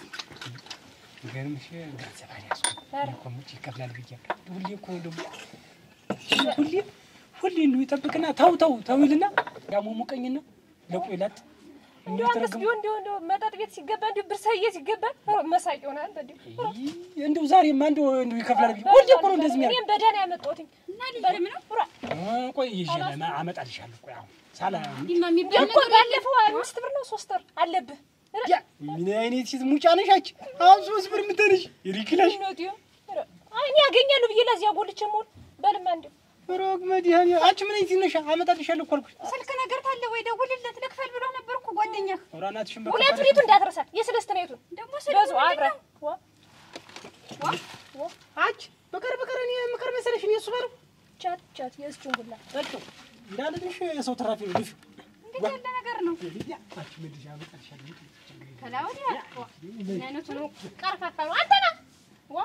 ገርምሽ ገንዘብ አያስኩ ኮሙጭ ይከፍላል ብቻ ሁሌ እኮ ደግሞ ሁሌ ሁሌ ነው ይጠብቅና ተው ተው ተው ይልና ያሞሙቀኝና ለቆይላት እንደው አንተስ ቢሆን እንደው እንደው መጠጥ ቤት ሲገባ እንደው ብርሳዬ ሲገባ መሳቅ ይሆናል አንተ እንደው ዛሬማ እንደው እንደው ይከፍላል ብቻ ሁሌ እኮ ነው እንደዚህ የሚያደርግ እኔም በደህና ያመጣሁት እና ለምን ነው ቁራ ቆይ ይዤ አመጣልሻለሁ ቆይ አሁን ሳላ ዲማሚ ቢሆን ባለፈው አምስት ብር ነው ሶስት ብር አለብህ ያ ምን አይነት ሲዝ ሙጫ ነሻች አሁን ሶስት ብር ምትነሽ ይሪክላሽ ነው ዲዮ አይ እኔ ያገኛለሁ ብዬ ለዚያ ጎልቼ ሞል በልማ እንደው ሮግ መዲያኒ አንቺ ምን አይነት ነሽ አመጣልሻለሁ እኮ አልኩሽ ስልክ ነገር ታለ ወይ ደውልለት ልክፈል ብሎ ነበር እኮ ጓደኛህ ወራናትሽም በቃ ሁለቱን ይቱ እንዳትረሳ የስለስተ ነው ይቱን ደግሞ በዙ አብራ ዋ ዋ ዋ አጭ በቀር በቀር እኔ ምክር መሰለሽ እኔ እሱ ባሉ ቻት ቻት የእሱን ሁላ ጠጡ እንዳለሽ የሰው ተራፊ ነው ልፍ እንዴት ያለ ነገር ነው አንቺ ምን ልጅ አመጣልሻለሁ ከላውዲያ ምን አይነቱ ነው ቀርፋፋ ነው አንተና ዋ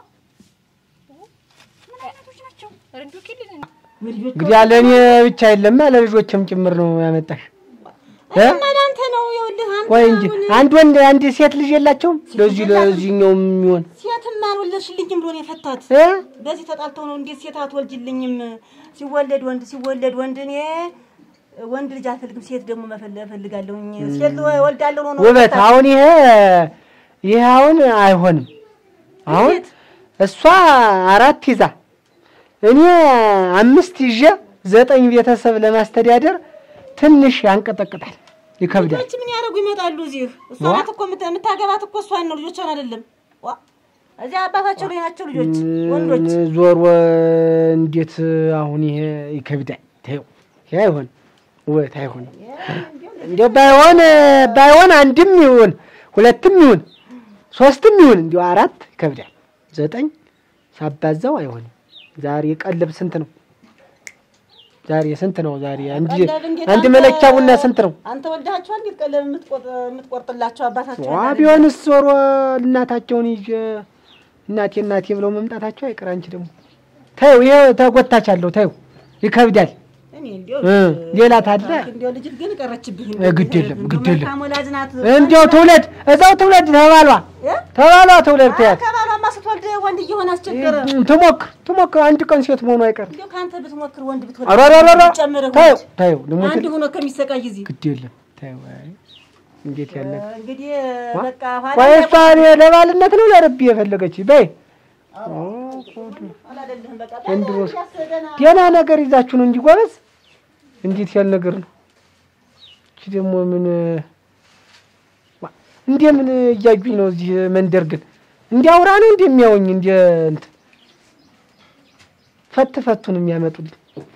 ምን አይነቶች ናቸው ረንዱ ኪሊን እንግዲህ ለኔ ብቻ አይደለም ለልጆችም ጭምር ነው ያመጣሽ እ ማንተ ነው ይኸውልህ አንተ ወይ እንጂ አንድ ወንድ አንድ ሴት ልጅ የላቸውም ለዚህ ለዚህኛው የሚሆን ሴትም አልወለድሽልኝም ብሎ ነው የፈታት እ በዚህ ተጣልተው ነው እንዴት ሴት አትወልጅልኝም ሲወለድ ወንድ ሲወለድ ወንድ እኔ ወንድ ልጅ አልፈልግም ሴት ደግሞ መፈለግ ፈልጋለሁ ሴት ወልዳለሁ ነው ውበት አሁን ይሄ ይሄ አሁን አይሆንም አሁን እሷ አራት ይዛ እኔ አምስት ይዤ ዘጠኝ ቤተሰብ ለማስተዳደር ትንሽ ያንቀጠቅጣል ይከብዳል ልጆች ምን ያደርጉ ይመጣሉ እዚህ እሷ ናት እኮ የምታገባት እኮ እሷን ነው ልጆቿን አይደለም ዋ እዚህ አባታቸው ላይ ናቸው ልጆች ወንዶች ዞር እንዴት አሁን ይሄ ይከብዳል ተይው ይሄ አይሆን ወይ ታይሆን እንደው ባይሆን ባይሆን አንድም ይሁን ሁለትም ይሁን ሶስትም ይሁን እንደው አራት ይከብዳል ዘጠኝ ሳባዛው አይሆንም ዛሬ ቀልብ ስንት ነው ዛሬ ስንት ነው ዛሬ አንድ አንድ መለኪያ ቡና ስንት ነው አንተ ወልዳቸዋል እንዴ ቀለብ የምትቆርጥ የምትቆርጥላቸው አባታቸው ዋ ቢሆንስ ዞሮ እናታቸውን ይዤ እናቴ እናቴ ብለው መምጣታቸው አይቀር አንቺ ደግሞ ታዩ ይሄ ተጎታቻለሁ ታዩ ይከብዳል እኔ እንዴው ሌላ ታዲያ እንዴው ልጅ ግን ቀረችብህ ግድ የለም ግድ የለም ካሞላዝናት እንዴው ትውለድ እዛው ትውለድ ተባሏ ተባሏ ትውለድ ታያት ከባሏማ ስትወልድ ወንድ እየሆነ አስቸገረ ትሞክር ትሞክር አንድ ቀን ሴት መሆኑ አይቀር እንዴው ካንተ ብትሞክር ወንድ ብትወልድ አራራራ ጨምረህ ታዩ ታዩ ደግሞ አንድ ሆኖ ከሚሰቃይ ጊዜ ግድ የለም ታዩ እንዴት ያለ እንግዲህ በቃ ኋላ ወይስ አኔ ለባልነት ነው ለረብ የፈለገች በይ አላደለም በቃ እንድሮስ ደህና ነገር ይዛችሁ ነው እንጂ ጎበዝ እንዴት ያለ ነገር ነው እቺ ደግሞ ምን እንዴ ምን እያዩኝ ነው እዚህ መንደር ግን እንዲያውራ ነው እንደሚያውኝ እንደ እንት ፈት ፈቱን የሚያመጡልኝ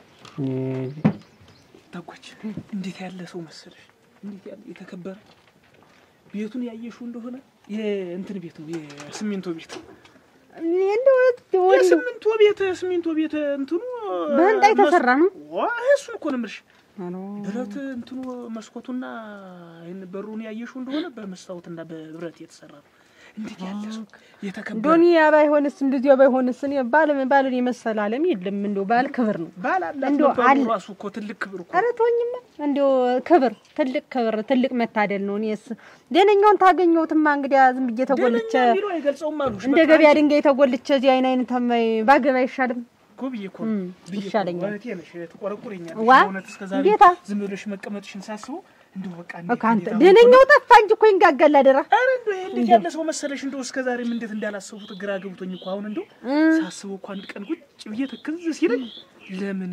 ታቆች እንዴት ያለ ሰው መሰለሽ እንዴት ያለ የተከበረ ቤቱን ያየሽው እንደሆነ የእንትን ቤት ነው የሲሚንቶ ቤት እንደው የሲሚንቶ ቤት ሲሚንቶ ቤት እንትኑ በህንጣ የተሰራ ነው ዋ እሱን እኮ ነው የምልሽ ብረት እንትኑ መስኮቱና ይሄን በሩን ያየሽው እንደሆነ በመስታወትና በብረት የተሰራ ነው እንዴት ያለ ሰው የተከበረ ዱንያ ባይሆንስ እንደዚህ ባይሆንስ እኔ ባል ባልን የመሰለ ዓለም የለም እንደው ባል ክብር ነው ባል አለ እንደው አለ ራሱ እኮ ትልቅ ክብር እኮ ኧረ ተወኝማ እንደው ክብር ትልቅ ክብር ትልቅ መታደል ነው እኔስ ደነኛውን ታገኘውትማ እንግዲህ ዝም ብዬ ተጎልቼ ቢሮ አይገልጸውም አሉሽ እንደ ገበያ ድንጋይ ተጎልቼ እዚህ አይን አይን ተማይ ባገባ አይሻልም ጎብዬ እኮ ይሻለኛል ወለቴ ነሽ ተቆረቁረኛል እውነት እስከዛሬ ዝም ብለሽ መቀመጥሽን ሳስበው እንደው በቃ አንተ ደነኛው ጠፋ እንጂ እኮ ይንጋጋል አደራ አረ እንደው ይሄ ያለ ሰው መሰለሽ እንደው እስከዛሬም እንዴት እንዳላሰቡት ግራ ገብቶኝ እኮ አሁን እንደው ሳስበው እኮ አንድ ቀን ቁጭ ብዬ ተከዝ ሲለኝ ለምን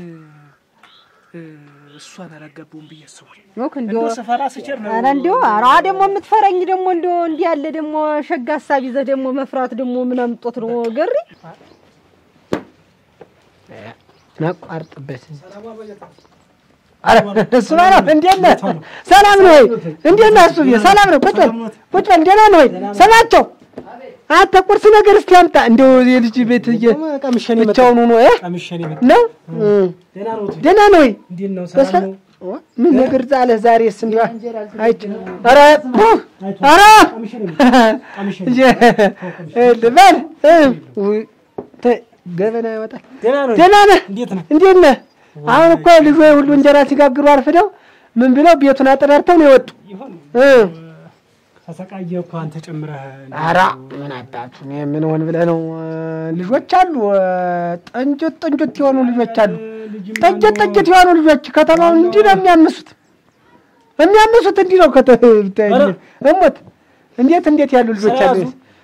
እሷን አላጋባውም ብዬ አሰብኩኝ ነው እንደው ሰፈራ ስቸር ነው አረ እንደው አራ ደግሞ የምትፈረኝ ደግሞ እንደው እንዲህ ያለ ደግሞ ሸጋ ሐሳብ ይዘህ ደግሞ መፍራት ደግሞ ምን አምጦት ነው ገሪ ናቋርጥበት አረ እሱ ማለት እንዴት ነህ ሰላም ነው እንዴት ነህ እሱ ሰላም ነው ቁጭ ቁጭ እንደና ነው ሰማቸው አንተ ቁርስ ነገር እስቲ አምጣ እንደው የልጅ ቤት ቀምሸኔ ብቻውን ነው እ ቀምሸኔ ነው ደና ነው ደና ነው እንዴት ነው ሰላም ነው ምን ነገር ዛለ ዛሬስ እንዴ አይች አረ አረ ቀምሸኔ ለበል ገበና ይወጣል ደና ነው ደና ነህ እንዴት ነህ እንዴት ነህ አሁን እኮ ልጆች ሁሉ እንጀራ ሲጋግሩ አርፍደው ምን ብለው ቤቱን አጠራርተው ነው የወጡ እ ተሰቃየ እኮ አንተ ጨምረህ ኧረ ምን አባቱ ነው ምን ሆን ብለህ ነው ልጆች አሉ ጥንጭት ጥንጭት የሆኑ ልጆች አሉ ጥንጭት ጥንጭት የሆኑ ልጆች ከተማው እንዲህ ነው የሚያምሱት የሚያምሱት እንዲህ ነው ከተማ እሞት እንዴት እንዴት ያሉ ልጆች አሉ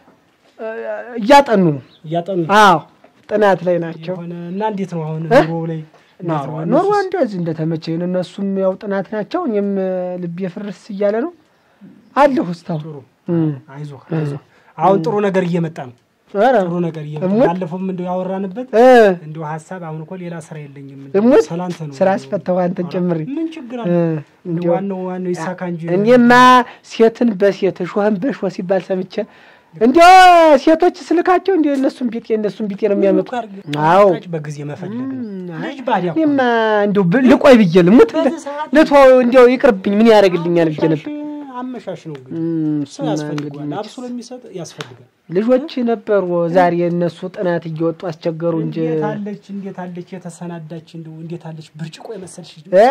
እያጠኑ እያጠኑ አዎ ጥናት ላይ ናቸው እና እንዴት ነው አሁን ኑሮ ላይ ነው ኑሮ እንደዚህ እንደተመቸኝ እነሱም ያው ጥናት ናቸው እኔም ልብ ይፍርስ እያለ ነው አለሁ ስታው አይዞህ አይዞህ አሁን ጥሩ ነገር እየመጣ ነው ጥሩ ነገር እየመጣ ባለፈውም እንደው ያወራንበት እንደው ሐሳብ አሁን እኮ ሌላ ስራ የለኝም እንደው ሰላንተ ነው ስራ አስፈተው አንተን ጨምሪ ምን ችግር አለ እንደው ዋናው ዋናው ይሳካ እንጂ እኔማ ሴትን በሴት ሾህን በሾህ ሲባል ሰምቼ እንደው ሴቶች ስልካቸው እንደው እነሱም ቢጤ እነሱም ቢጤ ነው የሚያመጡ አዎ በጊዜ መፈለግ ልጅ ባዲያ እኔማ እንደው ልቆይ ብዬ ልሙት ለተው እንደው ይቅርብኝ ምን ያደርግልኛል ብዬ ነበር አመሻሽ ነው ግን ሰው ያስፈልጋል አብሶ ለሚሰጥ ያስፈልጋል ልጆች ነበሩ ዛሬ እነሱ ጥናት እየወጡ አስቸገሩ እንጂ እንዴት አለች እንዴት አለች የተሰናዳች እንደው እንዴት አለች ብርጭቆ የመሰልሽ እ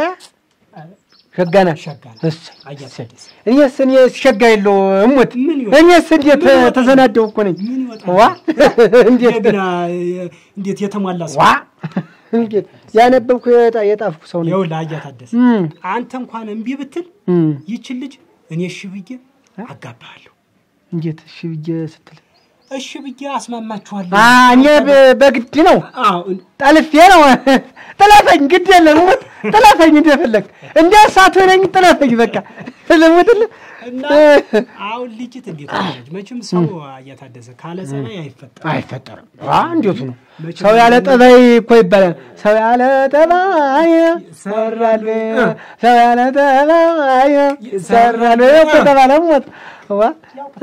ሸጋና ሸጋና እሺ አያሰደስ እኔስ እኔ ሸጋ የለው እሙት እኔስ እንዴት ተሰናደው እኮ ነኝ ዋ እንዴት ግና እንዴት የተሟላ ሰው ዋ እንዴት ያነበብኩ የጣፍኩ ሰው ነኝ ይኸውልህ አያታደስ አንተ እንኳን እምቢ ብትል ይች ልጅ እኔ እሺ ብዬ አጋባለሁ እንዴት እሺ ብዬ ስትል እሺ ብዬ አስማማችኋለሁ አ እኔ በግድ ነው አዎ ጠልፌ ነው ጠላፈኝ ግድ የለም ሙት ጠላፈኝ እንደፈለክ እንዲያሳቱ ነኝ ጠላፈኝ በቃ ለሙትል እና አሁን ልጅት እንዴት አለች መቼም ሰው አያታደሰ ካለ ጸባይ አይፈጠር አይፈጠርም አ እንዴት ነው ሰው ያለ ጠባይ እኮ ይባላል ሰው ያለ ጠባይ ሰራል ሰው ያለ ጠባይ ሰራል እኮ ተባለም ወጥ ዋ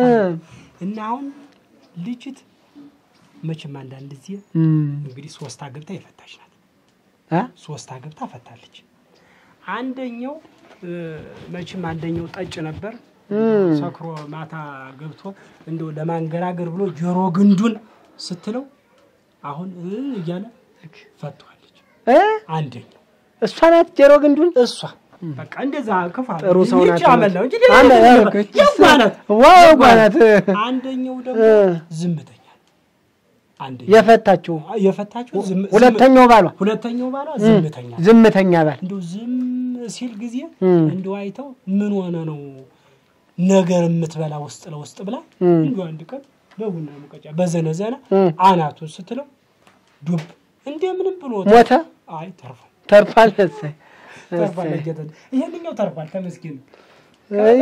እና አሁን ልጅት መቼም አንዳንድ ጊዜ እንግዲህ ሶስት አገብታ ይፈታሽ ናት አ ሶስት አገብታ ፈታለች አንደኛው መቼም አንደኛው ጠጭ ነበር ሰክሮ ማታ ገብቶ እንደው ለማንገራገር ብሎ ጆሮ ግንዱን ስትለው አሁን እያለ ፈቷለች እ አንደኛው እሷ ናት ጆሮ ግንዱን እሷ በቃ እንደዛ ከፋ ጥሩ ሰው ናት አመለው እንጂ ያማናት ዋው ባናት አንደኛው ደግሞ ዝምተኛ አንደኛው የፈታችሁ የፈታችሁ ሁለተኛው ባሏ ሁለተኛው ባሏ ዝምተኛ ዝምተኛ ባል እንደው ዝም ሲል ጊዜ እንደው አይተው ምን ሆነ ነው ነገር የምትበላ ውስጥ ለውስጥ ብላ እንደው አንድ ቀን በቡና ሙቀጫ በዘነዘና አናቱን ስትለው ዱብ እንደምንም ብሎ ሞተ አይ ተርፎ ተርፋል እሰይ ተርፋል ለጀተን ይሄንኛው ተርፋል ተመስገን አይ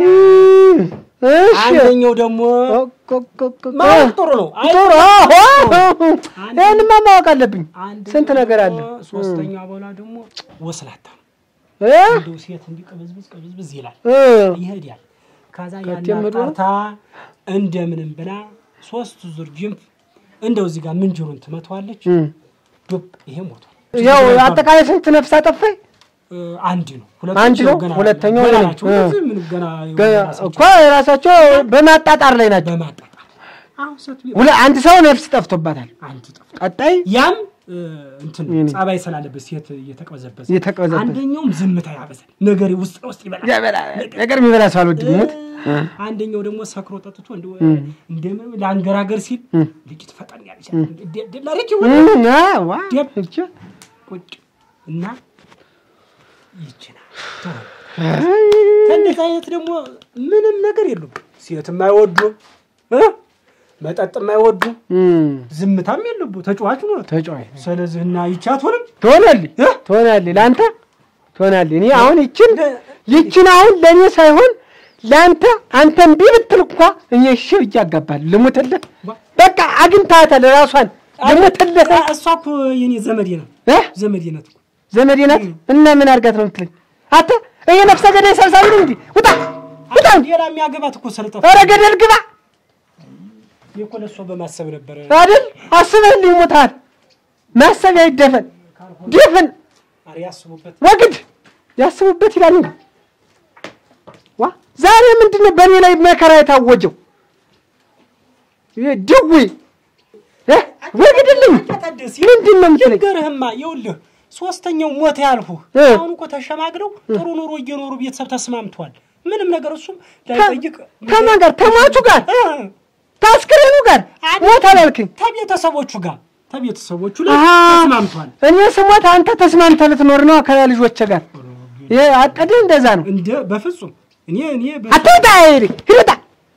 እሺ አንደኛው ደግሞ ማን ጥሩ ነው ጥሩ እኔማ ማወቅ አለብኝ ስንት ነገር አለ ሶስተኛው አቦላ ደግሞ ወስላታ እ እንደው ሴት እንዲቀበዝብዝ ቀበዝብዝ ይላል ይሄዳል ከዛ ያናጣታ እንደምንም ብላ ሶስት ዙር ጅምፍ እንደው እዚህ ጋር ምንጅሩን ትመቷለች ዱብ ይሄ ሞቷል ያው አጠቃላይ ስንት ነፍስ አጠፋይ አንድ ነው ሁለተኛው ሁለተኛው ናቸው ምን ገና እኮ ራሳቸው በማጣጣር ላይ ናቸው በማጣጣር አሁን ሰት ሁለ አንድ ሰው ነፍስ ጠፍቶባታል አንድ ጠፍቶ ቀጣይ ያም እንትን ጻባይ ሰላለበት ሴት እየተቀበዘበዘ እየተቀበዘበዘ አንደኛውም ዝምታ ያበዛል ነገር ውስጥ ውስጥ ይበላል ያበላል ነገር የሚበላ ሰው አልወድም አንደኛው ደግሞ ሰክሮ ጠጥቶ እንደው እንደምን ላንገራገር ሲል ልጅት ፈጣን ያለች ደላሪክ እና ዋ ደብጭ ቁጭ እና ይችና ከነዛ አይነት ደግሞ ምንም ነገር የለም ሴትም አይወዱ እ መጠጥም አይወዱ ዝምታም የለቡ ተጫዋች ነው ተጫዋች ስለዚህና ይቻቱንም ትሆናለህ ትሆናለህ ላንተ ትሆናለህ እኔ አሁን ይችን ይችን አሁን ለኔ ሳይሆን ላንተ አንተም ቢብትል እንኳን እኔ እሺ ይያጋባል ልሙትልህ በቃ አግንታታል ራሷን ልሙትልህ እሷ እኮ የኔ ዘመዴ ነው እ ዘመዴ ናት ዘመዴ ናት እና ምን አርጋት ነው የምትለኝ አታ እኔ ነፍሰ ገዳይ ሰብሳቢ ነኝ እንዴ ውጣ ውጣ ሌላ የሚያገባት እኮ ሰልጠው ኧረ ገደል ግባ የኮለሶ በማሰብ ነበር አይደል አስበልኝ ሞታል ማሰብ አይደፈን ደፈን አሪ ያስቡበት ወግድ ያስቡበት ይላል ዋ ዛሬ ምንድነው በኔ ላይ መከራ የታወጀው ይድዊ እ ወግድልኝ ምንድነው የምትለኝ ገረህማ ይውልህ ሶስተኛው ሞት ያልሁ አሁን እኮ ተሸማግለው ጥሩ ኑሮ እየኖሩ ቤተሰብ ተስማምቷል ምንም ነገር እሱም ላይጠይቅ ከማን ጋር ተሟቹ ጋር ታስከረኑ ጋር ሞት አላልከኝ ተቤተሰቦቹ ጋር ተቤተሰቦቹ ላይ ተስማምቷል እኔ ስሞት አንተ ተስማምተህ ልትኖር ነው ከልጆች ጋር ይሄ አቀደ እንደዛ ነው እንደ በፍጹም እኔ እኔ አትውጣ ይሪ ይውጣ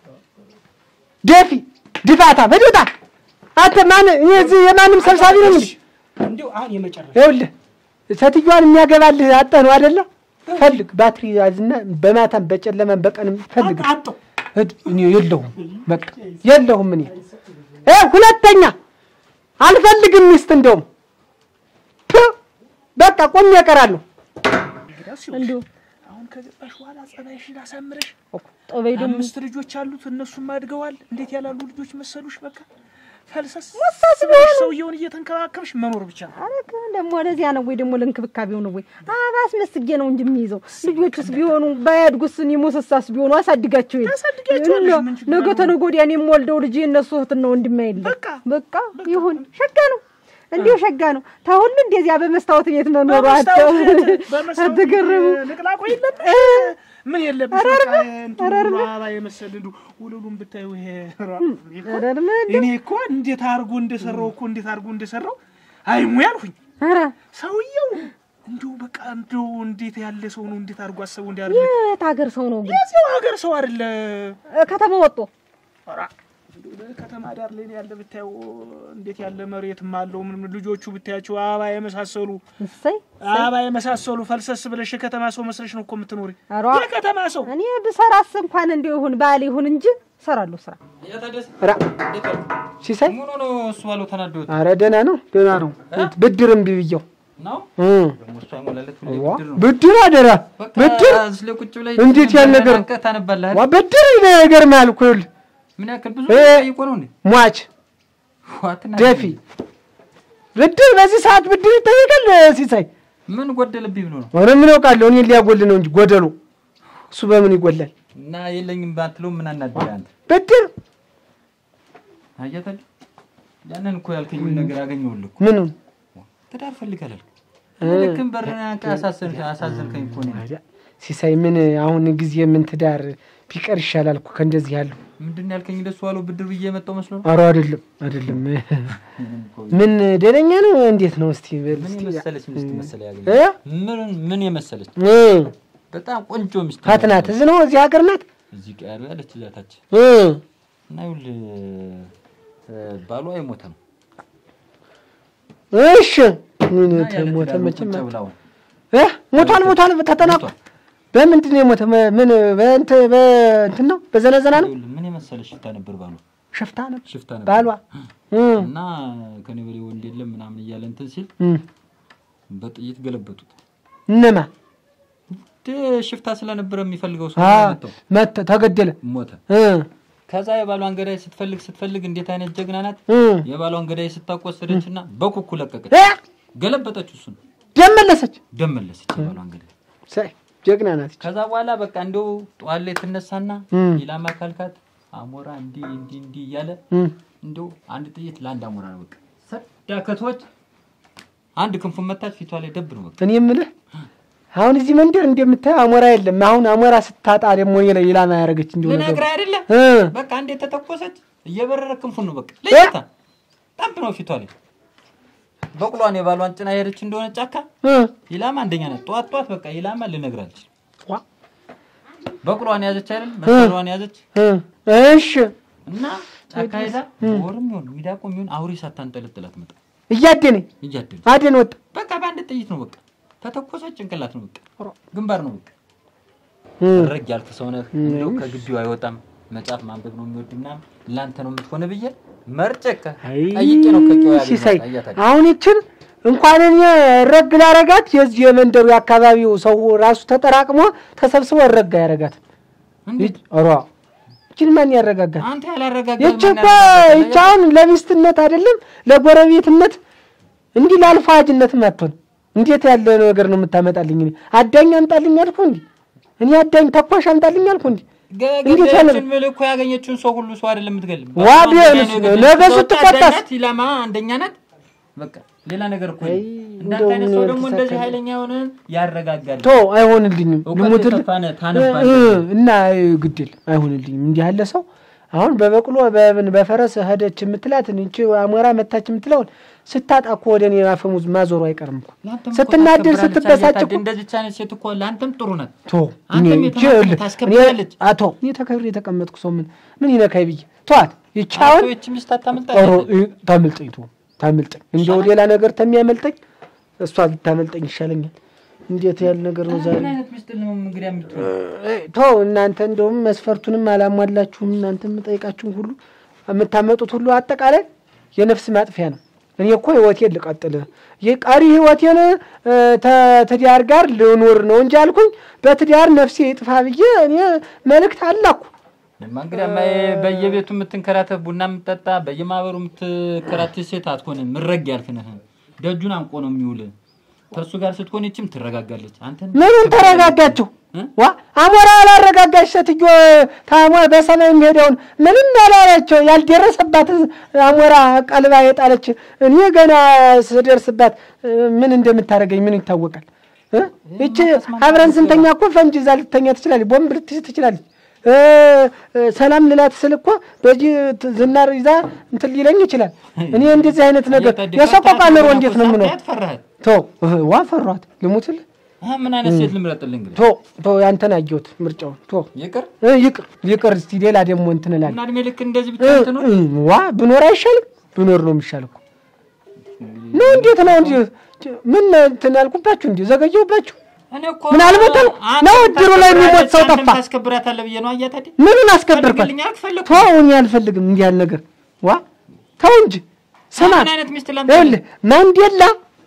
ደፊ ድፋታ በድውጣ አተ ማን እዚህ የማንም ሰብሳቢ ነው እንዴ እንደው አሁን የመጨረሻ ይኸውልህ ሰትዩዋን የሚያገባልህ አጣ ነው አይደለ ፈልግ ባትሪ ያዝና በማታም በጨለማም በቀንም ፈልግ አጣ እኔ የለሁም በቃ የለሁም እኔ እ ሁለተኛ አልፈልግም ሚስት እንደውም በቃ ቆም ያቀራለሁ እንደው አሁን ከገባሽ በኋላ ጸባይሽን አሳምረሽ ጠበይ ደግሞ አምስት ልጆች አሉት እነሱም አድገዋል እንዴት ያላሉ ልጆች መሰሉሽ በቃ ፈልሰስ ወሳስበሽ ሰውየውን እየተንከባከብሽ መኖር ብቻ አረከ ደግሞ ወደዚያ ነው ወይ ደግሞ ለንክብካቤው ነው ወይ አባስ መስጌ ነው እንጂ የሚይዘው ልጆቹስ ቢሆኑ ባያድጉስ እኔ ሞሰሳስ ቢሆኑ አሳድጋቸው ይሄ ነገ ተነገ ወዲያ እኔም ወልደው ልጅ እነሱ እህትና ወንድም አይደለም በቃ ይሁን ሸጋ ነው እንዴው ሸጋ ነው ታሁሉ እንደዚያ በመስታወት ቤት መኖሩ አጣው አትገረሙ ንቅላቆ ይለብሽ ምን የለብሽ በቃ እንቱ ባባ የመሰልዱ ወለሉን ብታዩ ይሄ እኔ እኮ እንዴት አርጎ እንደሰራው እኮ እንዴት አርጎ እንደሰራው አይሙ ያልሁኝ አረ ሰውየው እንደው በቃ እንደው እንዴት ያለ ሰው ነው እንዴት አርጎ አሰበው እንዲያርግ የታገር ሰው ነው የዚህ ሀገር ሰው አይደለ ከተማ ወጥቶ አራ ከተማ ዳር ላይ ያለ ብታዩ እንዴት ያለ መሬትም አለው ምን ልጆቹ ብታያቸው አባ የመሳሰሉ እሰይ አባ የመሳሰሉ ፈልሰስ ብለሽ ከተማ ሰው መስለሽ ነው እኮ የምትኖሪ የከተማ ሰው እኔ ብሰራስ እንኳን እንደው ይሁን ባል ይሁን እንጂ ሰራለሁ ስራ ራ ሲሳይ ምን ነው እሱ ባለው ተናደውት አረ ደና ነው ደና ነው ብድርም ቢብየው ነው እም እሱ አይሞላለት ሁሌ ብድር ነው ብድር አደራ ብድር ስለ ቁጭ ብለ እንዴት ያለ ነገር ታነባለህ ዋ ብድር ነገር ማልኩ ምን ያክል ብዙ ይቆነው እንዴ ሟች ደፊ ብድር በዚህ ሰዓት ብድር ይጠይቃል ሲሳይ ምን ጎደለብኝ ብሎ ነው ወረ ምን ያውቃለሁ እኔ ሊያጎል ነው እንጂ ጎደሉ እሱ በምን ይጎላል እና የለኝም ባትለው ምን አናደረ አንተ ብድር አያተል ያንን እኮ ያልከኝ ነገር አገኘውልኩ ምን ትዳር ፈልጋለህ ለክም በረና ካሳሰን አሳዘንከኝ እኮ ነው ሲሳይ ምን አሁን ጊዜ ምን ትዳር ቢቀር ይሻላል እኮ ከእንደዚህ ያለው ምንድን ያልከኝ ደስ ዋለው ብድር ብዬ መጣው መስሎ አረ አይደለም አይደለም ምን ደረኛ ነው እንዴት ነው እስቲ ምን የመሰለች ሚስት መሰለ ያገኘ ምን ምን የመሰለች በጣም ቆንጆ ሚስት ካትናት እዚህ ነው እዚህ ሀገር ናት እዚህ ጋር ያለች ዛታች እና ይውል ባሏ አይሞተም እሺ ምን ተሞተ መቼም እ ሞቷል ሞቷል ተጠናቋል በምንድን ነው የሞተ ምን በእንት በእንት ነው በዘነዘና ነው ምን የመሰለ ሽፍታ ነበር ባሏ ሽፍታ ነው ሽፍታ ነበር ባሏ እና ከኔ በላይ ወንድ የለም ምናምን ይያለ እንትን ሲል በጥይት ገለበጡት እነማ ሽፍታ ስለነበረ የሚፈልገው ሰው መተው መተ ተገደለ ሞተ ከዛ የባሏን ገዳይ ስትፈልግ ስትፈልግ እንዴት አይነት ጀግና ናት የባሏን ገዳይ ስታቆስደችና በኩኩ ለቀቀች ገለበጠች እሱን ደመለሰች ደመለሰች የባሏን ገዳይ ሳይ ጀግና ናት ከዛ በኋላ በቃ እንደው ጧል ላይ ተነሳና ኢላማ ካልካት አሞራ እንዲ እንዲ እንዲ ያለ እንደው አንድ ጥይት ለአንድ አሞራ ነው በቃ ሰዳከቶች አንድ ክንፉ መታች ፊቷ ላይ ደብ ነው በቃ እኔ የምልህ አሁን እዚህ መንደር እንደምታይ አሞራ የለም አሁን አሞራ ስታጣ ደግሞ ይለ ኢላማ ያረጋች እንደው ነው ነግራ አይደለ በቃ እንዴ ተተኮሰች እየበረረ ክንፉ ነው በቃ ለይታ ጠብ ነው ፊቷ ላይ በቅሏን የባሏን ጭና ሄደች እንደሆነ ጫካ ኢላማ አንደኛ ነው ጧት ጧት በቃ ኢላማ ልነግራለች ዋ በቅሏን ያዘች አይደል መስሏን ያዘች እሺ እና ጫካ ሄዳ ወርም ይሁን ሚዳቆም ይሁን አውሪ ሳታንጠለጥላት መጣ እያደነ እያደነ አደነ ወጣ በቃ ባንድ ጥይት ነው በቃ ተተኮሰች ጭንቅላት ነው በቃ ግንባር ነው በቃ ረግ ያልክ ሰው ነህ እንደው ከግቢው አይወጣም መጻፍ ማንበብ ነው የሚወድና ላንተ ነው የምትሆነ ብዬ መርጨከ አይቄ ነው ከቂው ያገኘ አሁን እቺን እንኳን እኔ ረግ ላረጋት የዚህ የመንደሩ ያካባቢው ሰው ራሱ ተጠራቅሞ ተሰብስቦ ረጋ ያረጋት እንዴ አራ እቺን ማን ያረጋጋት አንተ ያላረጋጋት እቺ እቻውን ለሚስትነት አይደለም ለጎረቤትነት እንዲ ላልፋጅነት ማጥቶን እንዴት ያለ ነገር ነው የምታመጣልኝ እኔ አዳኝ አምጣልኝ አልኩ እንዴ እኔ አዳኝ ተኳሽ አምጣልኝ አልኩ እንዴ ገገደችን መልኩ ያገኘችውን ሰው ሁሉ ሰው አይደለም የምትገልም ዋቢያንስ ነገ ስትቆጣስ ኢላማ አንደኛ ናት በቃ ሌላ ነገር እኮ እንዳንተ አይነት ሰው ደግሞ እንደዚህ ኃይለኛ ሆነ ያረጋጋል ቶ አይሆንልኝም ልሙትል እና ግድል አይሆንልኝም እንዲህ ያለ ሰው አሁን በበቅሎ በምን በፈረስ ሄደች የምትላት እንጂ አሞራ መታች የምትለው ስታጣቆ ወደኔ አፈሙዝ ማዞሩ አይቀርም እኮ ስትናደር ስትበሳጭ እንደዚህ ቻነች ሴት እኮ ላንተም ጥሩ ናት ቶ አንተም ታስከብራለች አቶ እኔ ተከብሬ የተቀመጥኩ ሰው ምን ምን ይነካይ ብዬ ቷት ይቻውን እቺ ሚስት አታመልጣለች ታመልጠኝ ቶ ታመልጠኝ እንደው ሌላ ነገር ተሚያመልጠኝ እሷ ልታመልጠኝ ይሻለኛል እንዴት ያለ ነገር ነው ዛሬ አይነት ሚስት ነው እንግዲህ አምጥቶ ቶ እናንተ እንደውም መስፈርቱንም አላሟላችሁም እናንተም ጠይቃችሁን ሁሉ የምታመጡት ሁሉ አጠቃላይ የነፍስ ማጥፊያ ነው እኔ እኮ ህይወቴን ልቀጥል የቃሪ ህይወቴን ተትዳር ጋር ልኖር ነው እንጂ አልኩኝ በትዳር ነፍሴ ይጥፋ ብዬ እኔ መልእክት አላኩ ማንግዳማ በየቤቱ የምትንከራተት ቡና የምትጠጣ በየማበሩ የምትከራተት ሴት አትሆንም ምረግ ያልከነህ ደጁን አንቆ ነው የሚውል ከሱ ጋር ስትሆን እቺም ትረጋጋለች አንተ ምንም ተረጋጋችሁ ዋ አሞራ ያላረጋጋሽ ሴትዮ ታሞ በሰማይ የሚሄደውን ምንም ያላላቸው ያልደረሰባት አሞራ ቀልባ የጣለች እኔ ገና ስደርስባት ምን እንደምታረገኝ ምን ይታወቃል እቺ አብረን ስንተኛ እኮ ፈንጂ ዛልተኛ ትችላለች ቦምብ ልትይዝ ትችላለች ሰላም ልላት ስልኮ በዚህ ዝናር ይዛ እንትን ሊለኝ ይችላል እኔ እንደዚህ አይነት ነገር የሰቆቃ ነው እንዴት ነው ምን ቶ ዋፈሯት ልሙትል አህ ምን አይነት ሴት ልምረጥልኝ እንግዲህ ቶ ቶ ያንተን አየሁት ምርጫው ቶ ይቅር ይቅር ይቅር እስቲ ሌላ ደግሞ እንትን እላለሁ እና እድሜ ልክ እንደዚህ ብቻ እንትን ነው ዋ ብኖር አይሻልም ብኖር ነው የሚሻለው ነው እንዴት ነው እንዴ ምን እንትን ያልኩባችሁ እንዴ ዘገየሁባችሁ እኔ እኮ ምን አልበተው ነው ድሩ ላይ የሚሞት ሰው ጠፋ ታስከብራታለህ ብዬ ነው አያታዲ ምንን አስከብርኳት ተውኝ አልፈልግም እንዲህ ያለ ነገር ዋ ተው እንጂ ሰማ ምን አይነት ሚስት ላምጣልህ ይኸውልህ ማንዴላ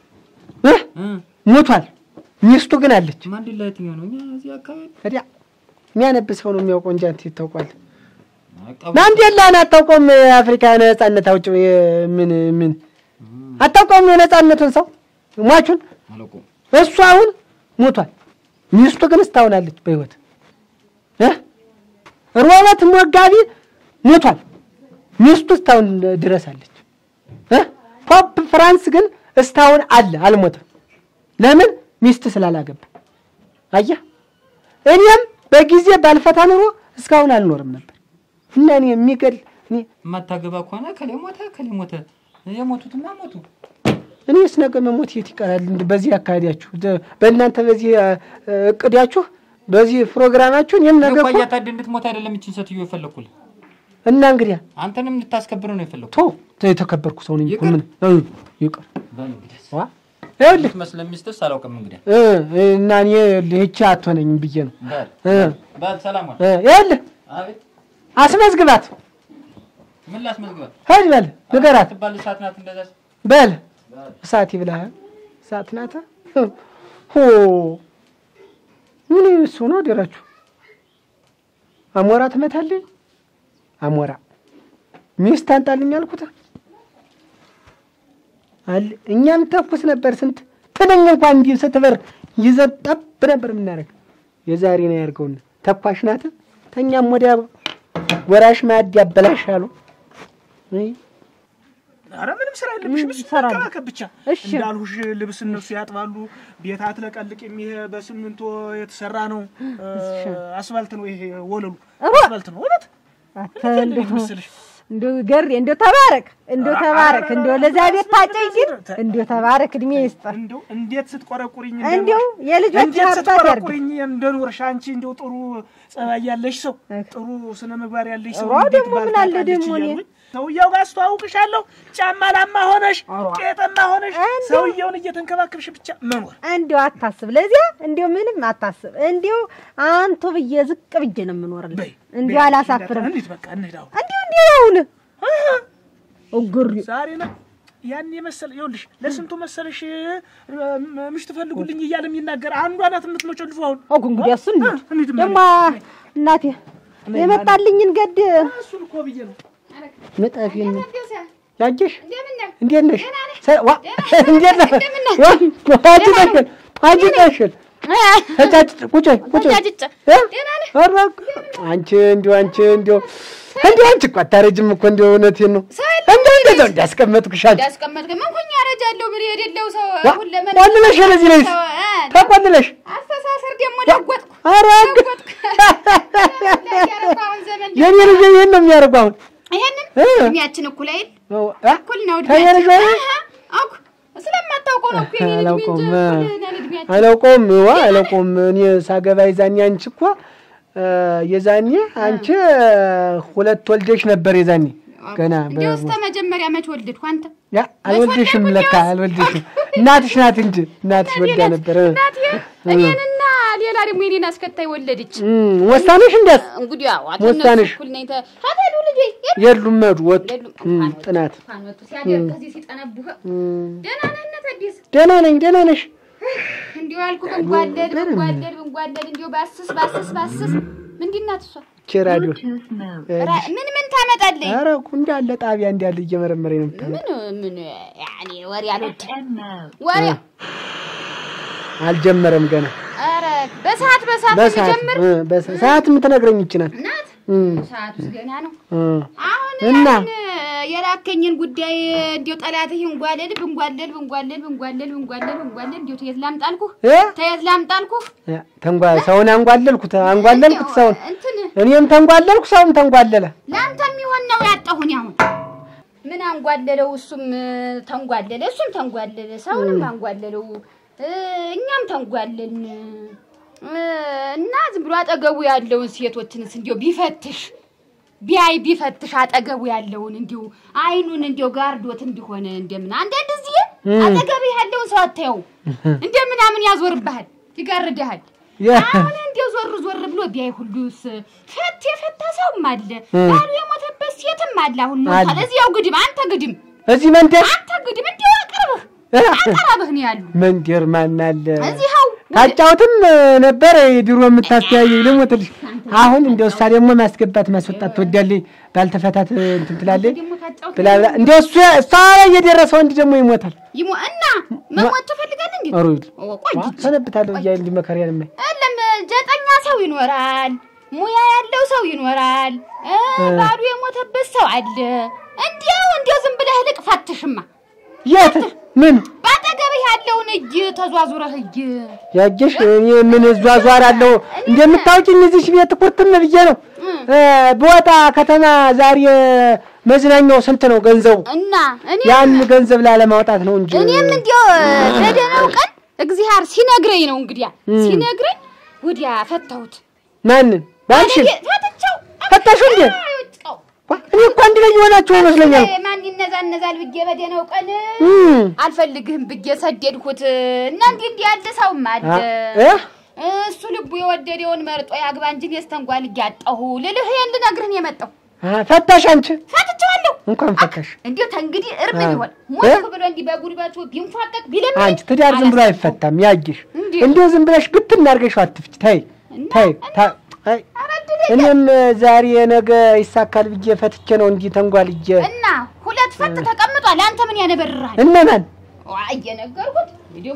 ሞቷል ሚስቱ ግን አለች ማንዴላ የትኛው ነው እኛ እዚህ አካባቢ ታዲያ የሚያነብሰው ነው የሚያውቀው እንጂ አንተ ይታውቃል ማንዴላን አታውቀውም አፍሪካ ነፃነት አውጭ ምን ምን አታውቀውም የነፃነቱን ሰው ሟቹን አለቆ እሱ አሁን ሞቷል ሚስቱ ግን ስታውናለች በህይወት እ ሮበት ሞጋቢ ሞቷል ሚስቱ ስታውን ድረሳለች እ ፖፕ ፍራንስ ግን ስታውን አለ አልሞተም ለምን ሚስት ስላላገባ አያ እኔም በጊዜ ባልፈታ ኑሮ እስካሁን አልኖርም ነበር እና እኔ የሚገል እኔ ማታገባ ከሆነ ከለሞተ ከለሞተ የሞቱትና ሞቱ እኔስ ነገ መሞት የት ይቀራል በዚህ አካሄዳችሁ በእናንተ በዚህ እቅዳችሁ በዚህ ፕሮግራማችሁ እኔም ነገ እኮ ያታድ እንድትሞት አይደለም እቺን ሰትዩ የፈለኩል እና እንግዲህ አንተንም እንድታስከብረው ነው የፈለኩት ቶ የተከበርኩ ሰው ነኝ እኮ ምን ይቀር ዋ ይኸውልህ መስለም ሚስትስ አላውቅም እንግዲህ እ እና እኔ ልህቻ አትሆነኝ ብዬ ነው እ ባል ሰላም እ ይኸውልህ አቤት አስመዝግባት ምን ላስመዝግባት ሄድ በል ንገራት ባል ሰዓት ናት እንደዛ በል ሰዓት ይብላህ ሰዓት ናታ ሆ ምን እሱ ነው ደራችሁ አሞራ ትመታለኝ አሞራ ሚስት አንጣልኝ አልኩት አል እኛም ተኩስ ነበር ስንት ተደኛ እንኳን እንዲህ ስትበር ይዘጣብ ነበር ምናረግ የዛሬ ነው ያርገውና ተኳሽ ናት ተኛም ወዲያ ወራሽ ማድ ያበላሻሉ እይ አረ ምንም ስራ የለብሽ ምስ ተካከብ ብቻ እንዳልሁሽ ልብስ እነሱ ያጥባሉ ቤት አትለቀልቅ የሚሄ በስምንቶ የተሰራ ነው አስፋልት ነው ይሄ ወለሉ አስፋልት ነው ወለት አትልሽ እንዶ ገር እንዶ ተባረክ እንዶ ተባረክ እንዶ ለዛ ቤት ታጨይ ግን እንዶ ተባረክ እድሜ ይስጥ እንዶ እንዴት ስትቆረቁሪኝ እንዶ የልጆች አባት ያርግ እንዶ ኑርሽ አንቺ እንዶ ጥሩ ጸባይ ያለሽ ሰው ጥሩ ስነ ምግባር ያለሽ ሰው ደግሞ ምን አለ ደግሞ እኔ ሰውየው ጋር አስተዋውቅሻለሁ ጫማ ላማ ሆነሽ ቄጠማ ሆነሽ ሰውየውን እየተንከባከብሽ ብቻ መኖር እንዴው አታስብ ለዚያ እንዴው ምንም አታስብ እንዴው አንተ ብዬ ዝቅ ብዬ ነው የምኖርልህ እንዴው አላሳፍርም እንዴት በቃ እንዴው እንዴው እንዴው እግሪ ዛሬ ነው ያን የመሰለ ይኸውልሽ ለስንቱ መሰለሽ ምሽት ፈልጉልኝ እያለ የሚናገር አንዷ ናት የምትመጨልፉ አሁን አው እንግዲህ እሱ እንዴ ደማ እናቴ የመጣልኝን ገድ እሱን እኮ ብዬ ነው መጣፊን ያጅሽ እንዴት ነሽ ዋ እንዴት ነሽ አጂ ነሽ አጂ ነሽ ተጫጭ ቁጭ ቁጭ አንቺ እንዴው አንቺ እንዴው እንዴው አንቺ ቆጣረጅም እኮ እንዴው እውነቴን ነው ሰው እንዴ እንደው እንዳስቀመጥኩሽ አንቺ እንዳስቀመጥኩ ምን ኮኛ አረጃለሁ ብር የሌለው ሰው አሁን ለምን ቆልለሽ ለዚህ ላይ ተቆልለሽ አስተሳሰር ደግሞ ለወጥኩ አረግ የኔ ልጅ ይሄን ነው የሚያደርገው አሁን ይሄንን እድሜያችን እኩል አይደል እኩል ነው እድሜያችን አኩ ስለማታውቀው ነው እኮ የኔ እድሜ አላውቀውም ዋ አላውቀውም እኔ ሳገባ ይዛኝ አንቺ እኮ የዛኔ አንቺ ሁለት ወልደሽ ነበር የዛኔ ገና እንደው ተመጀመሪያ መች ወልድኩ አንተ ያ አልወልድሽም ለካ አልወልድሽም እናትሽ ናት እንጂ እናትሽ ወልዳ ነበር እናት እኔንና ሌላ ደግሞ የኔን አስከታይ ወለደች ወሳነሽ እንደስ እንግዲህ ያው ወሳነሽ እኩል ነኝ ታታዱ ልጅ የሉም መዱ ወጥ ጥናት ካንወጡ ሲያደር ከዚህ ሲጠነቡህ ደህና ነህ ታዲስ ደህና ነኝ ደህና ነሽ እንዲው አልኩ እንጓለድ እንጓለድ እንጓለድ እንዲው ባስስ ባስስ ባስስ ምንድናት እሷ ቸራዶ ምን ምን ታመጣለኝ ኧረ እኮ እንዳለ ጣቢያ እንዳለ እየመረመረኝ ነው ምን ምን ያኔ ወሬ አልወድ ወሬ አልጀመረም ገና ኧረ በሰዓት በሰዓት ይጀምር በሰዓት የምትነግረኝ ይችላል እናት ሰዓት ገና ነው አሁን እና የላከኝን ጉዳይ እንዲው ጠላትህ እንጓለል ብንጓለል ብንጓለል ብንጓለል ብንጓለል ብንጓለል እንዲው ተየት ላምጣልኩ ተየት ላምጣልኩ ተንጓ ሰውን አንጓለልኩት አንጓለልኩት ሰውን እኔም ተንጓለልኩ ሰውም ተንጓለለ ላንተም ይሆን ነው ያጣሁኝ አሁን ምን አንጓለለው እሱም ተንጓለለ እሱም ተንጓለለ ሰውንም አንጓለለው እኛም ተንጓለልን እና ዝም ብሎ አጠገቡ ያለውን ሴቶችንስ እንዲው ቢፈትሽ ቢያይ ቢፈትሽ አጠገቡ ያለውን እንዲው አይኑን እንዲው ጋርዶት እንዲሆነ እንደምን አንዳንድ እዚህ አጠገቡ ያለውን ሰው አታየው እንደምናምን ያዞርብሃል ይጋርድሃል አሁን እንዲው ዞር ዞር ብሎ ቢያይ ሁሉስ ፈት የፈታ ሰውም አለ ባሉ የሞተበት ሴትም አለ አሁን ነው ስለዚህ ያው ግድም አንተ ግድም እዚህ መንደር አንተ ግድም እንዲው አቅርብህ አቀራብህ ነው ያሉ መንደር ማን አለ እዚህው ታጫውትም ነበር ድሮ የምታስተያይ ልሞትልሽ አሁን እንደው እሷ ደግሞ ማስገባት ማስወጣት ትወዳለች ባልተፈታት እንትን ትላለች ትላላ እንደው እሷ እሷ የደረሰው እንዲ ደግሞ ይሞታል ይሞ እና መሞት ትፈልጋለህ እንዴ አሩድ ቆይ ሰነብታለሁ እያለ እንዲ መከሪያን ማይ እለም ዘጠኛ ሰው ይኖራል ሙያ ያለው ሰው ይኖራል ባዱ የሞተበት ሰው አለ እንዴው እንዴው ዝም ብለህ ልቅ ፈትሽማ የት ምን ባጠገብ ያለውን እጅ ተዟዙረህ እጅ ያጀሽ እኔ ምን ዟዟራለሁ እንደምታውቂኝ እዚህ ቤት ቁርጥም ብዬ ነው በወጣ ከተማ ዛሬ መዝናኛው ስንት ነው ገንዘቡ እና እኔ ያን ገንዘብ ላለማውጣት ነው እንጂ እኔም እንዴው በደናው ቀን እግዚአብሔር ሲነግረኝ ነው እንግዲያ ሲነግረኝ ወዲያ ፈታሁት ማንን ባንቺ ፈተቸው ፈታሹ እንዴ እኔ እኮ አንድ ላይ ይሆናችሁ ይመስለኛል ማን ይነዛነዛል ብዬ በደናው ቀን አልፈልግህም ብዬ ሰደድኩት እና እንዴ እንዴ ያለ ሰው ማደ እሱ ልቡ የወደደውን መርጦ ያግባ እንጂ የስተንጓል ያጣሁ ልልህ ይሄን ልነግርህ የመጣው ፈታሽ አንቺ ፈትቻለሁ እንኳን ፈታሽ እንዴ ተንግዲህ እርም ይሆን ሞት ብሎ እንዲ በጉልባቱ ቢንፋቀቅ ቢለምን አንቺ ትዳር ዝም ብሎ አይፈታም ያጅሽ እንዴ ዝም ብለሽ ግጥም አድርገሽው አትፍጭ ታይ ታይ አይ እኔም ዛሬ ነገ ይሳካል ብዬ ፈትቼ ነው እንጂ ተንጓልጄ እና ሁለት ፈት ተቀምጧል አንተ ምን ያነበርራል እነማን ዋይ የነገርኩት ቪዲዮ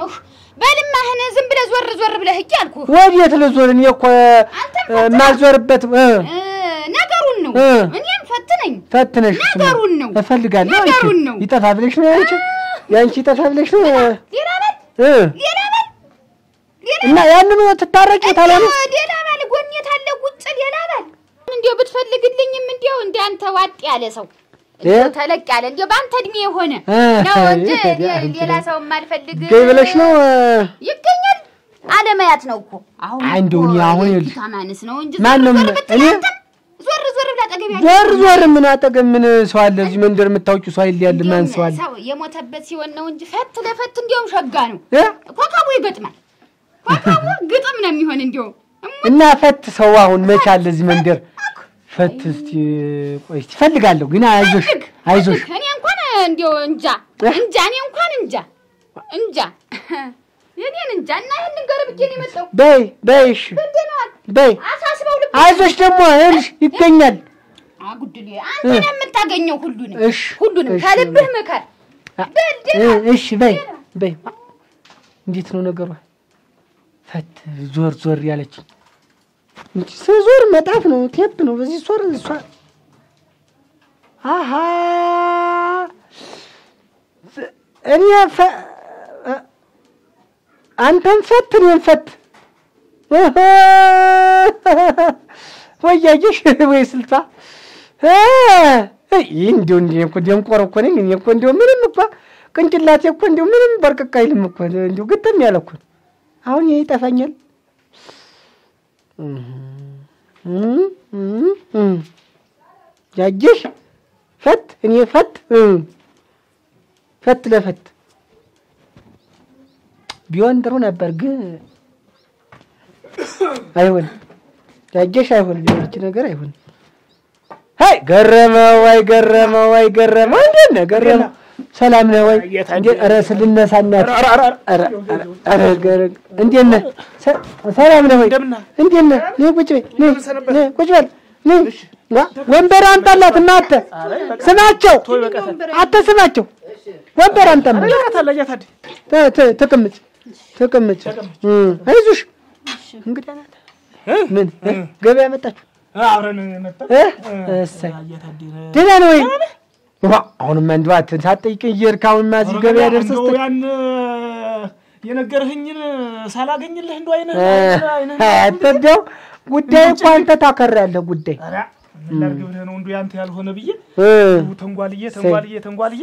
በልማህን ዝም ብለህ ዞር ዞር ብለህ እጅ አልኩህ ወዴት ልዞር እኔ እኮ ማልዞርበት ነገሩን ነው እኔም ፈትነኝ ፈትነሽ ነገሩን ነው እፈልጋለሁ ነገሩን ነው ይጠፋ ብለሽ ነው አንቺ ያንቺ ይጠፋ ብለሽ ነው ሌላ በል ሌላ በል እና ያንኑ ትታረቂ ታላለ ሌላ በል ጎኔት አለ ቁጭ ሌላ በል እንዴው ብትፈልግልኝም እንዴው እንዳንተ ዋጥ ያለ ሰው ተለቅ ያለ እንዴው ባንተ እድሜ የሆነ ነው እንጂ ሌላ ሰው ማልፈልግ ገይ ብለሽ ነው ይገኛል አለማያት ነው እኮ አሁን አንዱን ያሁን ይል ታማንስ ነው እንጂ ማንም እኔ ዞር ዞር ብላ ጠገብ ያለ ዞር ዞር ምን አጠገብ ምን ሰው አለ እዚህ መንደር የምታውቂው ሰው አይል ያለ ማን ሰው አለ ሰው የሞተበት ሲሆን ነው እንጂ ፈት ለፈት እንዴው ሸጋ ነው ኮካቡ ይገጥማል ኮካቡ ግጥም ነው የሚሆን እንዴው እና ፈት ሰው አሁን መቻል እዚህ መንደር ፈት እስቲ ቆይ እስቲ ፈልጋለሁ ግን አይዞሽ አይዞሽ እኔ እንኳን እንዴው እንጃ እንጃ እኔ እንኳን እንጃ እንጃ የኔን እንጃ እና ይሄን ገርብቼ ነው የመጣው በይ በይሽ በይ አሳስበው ልብ አይዞሽ ደግሞ እልሽ ይገኛል አጉድል አንተ ነው የምታገኘው ሁሉንም እሺ ሁሉንም ከልብህ መካር እሺ በይ በይ እንዴት ነው ነገሩ ፈት ዞር ዞር ያለች እንጂ ዞር መጣፍ ነው ቴፕ ነው በዚህ ዞር እሷ አሃ እኔ አንተን ፈት እኔን ፈት ወያጅሽ ወይ ስልጣ አይ እንዴ እንዴ እኮ ደንቆሮ እኮ ነኝ እኔ እኮ እንደው ምንም እኮ ቅንጭላቴ እኮ እንደው ምንም በርቀቅ አይልም እኮ እንደው ግጥም ያለ እኮ አሁን ይሄ ይጠፋኛል ያጅሽ ፈት እኔ ፈት ፈት ለፈት ቢሆን ጥሩ ነበር ግን አይሆን ያጅሽ አይሆን ቢሆንች ነገር አይሆን ሃይ ገረመው አይ ገረመው አይ ገረመው እንዴ ገረመው ሰላም ነው ወይ እንዴ ራስ ልነሳና አረ አረ ገረግ እንዴ ነህ ሰላም ነው ወይ እንዴ ነህ ነይ ቁጭ በይ ነይ ቁጭ በል ነይ ወንበር አምጣላት እናንተ ስማቸው አትስማቸው ወንበር አምጣላት ተቀመጭ ተቀመጭ አይዞሽ እንግዲህ ምን ገበያ መጣችሁ አብረን መጣ እሰይ ደህና ነው ወይ ዋ አሁንማ እንደው አትሳጠይቀኝ ይርካውና እዚህ ገበያ ደርሰስ እንደው ያን የነገርህኝን ሳላገኝልህ እንደው አይነ አትደው ጉዳይ እኮ አንተ ታከራለህ ጉዳይ አራ ላርግ ብለህ ነው እንደው ያንተ ያልሆነ ብዬ ተንጓልዬ ተንጓልዬ ተንጓልዬ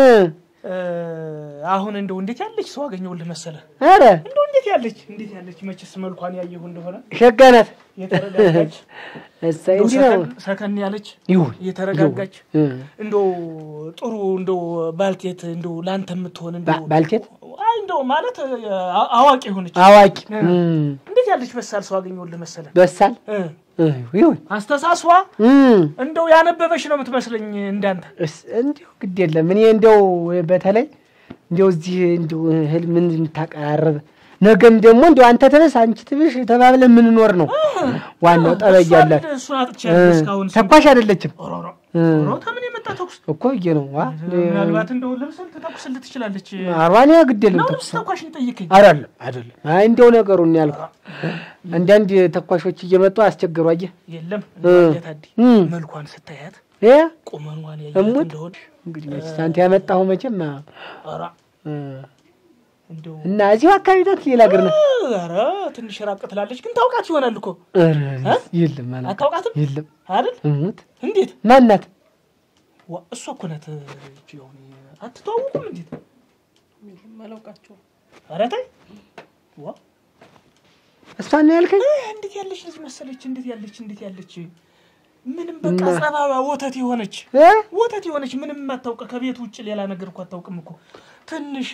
አሁን እንደው እንዴት ያለች ሰው አገኘውልህ መሰለህ አረ እንደው እንዴት ያለች እንዴት ያለች መችስ መልኳን ያየሁ እንደሆነ ሸጋናት የተረጋጋች እሰይ እንዴ ነው ሰከን ያለች ይሁን የተረጋጋች እንደው ጥሩ እንደው ባልቴት እንደው ላንተ የምትሆን እንደው ባልቴት አይ እንደው ማለት አዋቂ ሆነች አዋቂ እንዴት ያለች በሳል ሰው አገኘውልህ መሰለህ በሳል ይሁን አስተሳስዋ እንደው ያነበበሽ ነው የምትመስለኝ እንዳንተ እንደው ግድ የለም እኔ እንደው በተለይ እንደው እዚህ እንደው ህል ምን እንታቀራረብ ነገም ደግሞ እንደው አንተ ተነስ አንቺ ትብሽ ተባብለ ምን ኖር ነው ዋናው ጠበይ ያላት እሱ አጥቻለሁ እስካሁን ተኳሽ አይደለችም ኦሮሮ ኦሮሮ ተምን የመጣ ተኩስ እኮ ይሄ ነው ዋ ምናልባት እንደው ልብስን ተተኩስልህ ትችላለች አርባኔ ግድ የለም ተኩስ ተኳሽን ጠይቀኝ አይደለም አይደለም አይ እንደው ነገሩን ያልኩ አንዳንድ ተኳሾች እየመጡ አስቸገሩ አየ የለም ለታዲ መልኳን ስታያት እ ቁመኗን ያየት እንደሆነ እንግዲህ ሳንት ያመጣው መቼም አራ እንደው እና እዚህ አካባቢ ናት ሌላ ሀገር ናት አረ ትንሽ ራቅ ትላለች ግን ታውቃት ይሆናል እኮ አረ የለም ማለት አታውቃትም የለም አይደል እሙት እንዴት ማን ናት ዋ እሷ እኮ ናት ጂዮኒ አትተዋወቁም እንዴት ማላውቃቸው አረ ታይ ዋ እሷ ነው ያልከኝ እንዴት ያለች ልጅ መሰለች እንዴት ያለች እንዴት ያለች ምንም በቃ ጸባባ ወተት የሆነች ወተት የሆነች ምንም ማታውቀ ከቤት ውጭ ሌላ ነገር እኮ አታውቅም እኮ ትንሽ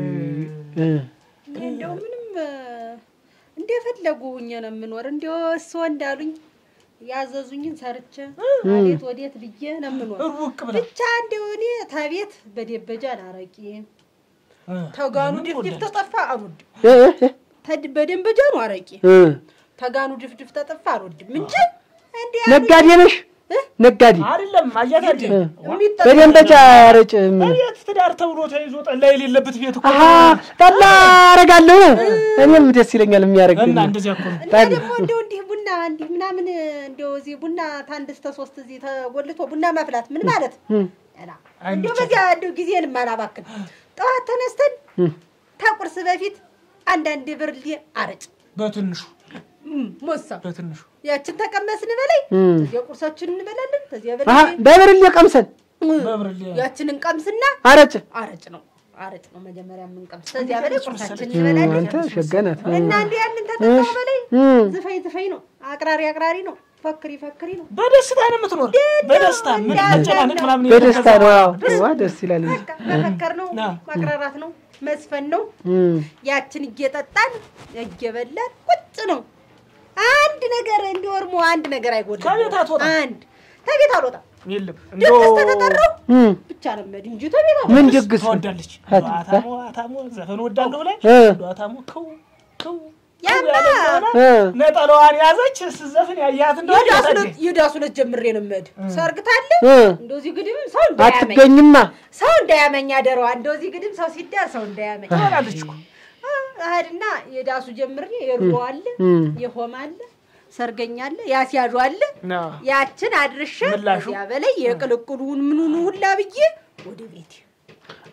እንደው ምንም እንደፈለጉኝ ነው የምኖር እንደው እሱ እንዳሉኝ ያዘዙኝን ሰርቼ አቤት ወዴት ብዬ ነው የምኖር ብቻ እንደው እኔ ታቤት በደበጃ አላረቂ ተጋኑ ድፍድፍ ተጠፋ አሩድ ተድ በደንበጃ ነው አረቂ ተጋኑ ድፍድፍ ተጠፋ አሩድ እንጂ እንዴ ነጋዴ ነሽ ነጋዴ አይደለም አያታዲ በደንበጃ አረጭ ምን አያት ትዳር ተብሎ ተይዞ ጠላ የሌለበት ቤት እኮ አሃ ጠላ አረጋለሁ እኔም ደስ ይለኛል የሚያረግ እና እንደዚህ እኮ ነው ደግሞ እንደው እንዲህ ቡና እንዲህ ምናምን እንደው እዚህ ቡና ታንድ እስከ ሶስት እዚህ ተጎልቶ ቡና ማፍላት ምን ማለት አላ እንደው በዚያ እንደው ጊዜን ማላባክን ጠዋት ተነስተን ታቁርስ በፊት አንዳንድ ብርሌ አረጭ በትንሹ ሞሳ በትንሹ ያችን ተቀመስን በላይ እዚያ ቁርሳችን እንበላለን ተዚያ በላይ አሃ በብርሌ ቀምሰን በብርሌ ያችን እንቀምስና አረጭ አረጭ ነው አረጭ ነው መጀመሪያ የምንቀምስ ተዚያ በላይ ቁርሳችን እንበላለን አንተ ሸገናት እና እንዴ ያንን ተጠጣው በላይ ዝፈይ ዝፈይ ነው አቅራሪ አቅራሪ ነው ፈክሪ ፈክሪ ነው በደስታ ነው የምትኖር በደስታ ምን አጨናነቅ ምናምን በደስታ ነው ዋ ደስ ይላል መፈከር ነው ማቅራራት ነው መስፈን ነው ያችን እየጠጣን እየበላን ቁጭ ነው አንድ ነገር እንዲወርሙ አንድ ነገር አይጎድም ከቤት አትወጣ አንድ ከቤት አልወጣ የለም እንደው ተተጠራው ብቻ ነው መድ እንጂ ተቤት ምን ድግስ ትወዳለች አታሞ አታሞ ዘፈን ወዳለሁ ብለህ አታሞ ከው ከው ያማ ነጠላዋን ያዘች ዘፈን ያያት እንደው ይዳሱለት ይዳሱለት ጀምሬ ነው መድ ሰርግታለ እንደዚህ ግድም ሰው እንዳያመኝ አትገኝማ ሰው እንዳያመኝ አደረዋ እንደዚህ ግድም ሰው ሲዳር ሰው እንዳያመኝ ታላለች እኮ አህድና የዳሱ ጀምሬ የርቦ አለ የሆማ አለ ሰርገኛ አለ ያሲያጁ አለ ያችን አድርሽ ያ በላይ የቅልቅሉን ምኑን ሁላ ብዬ ወደ ቤት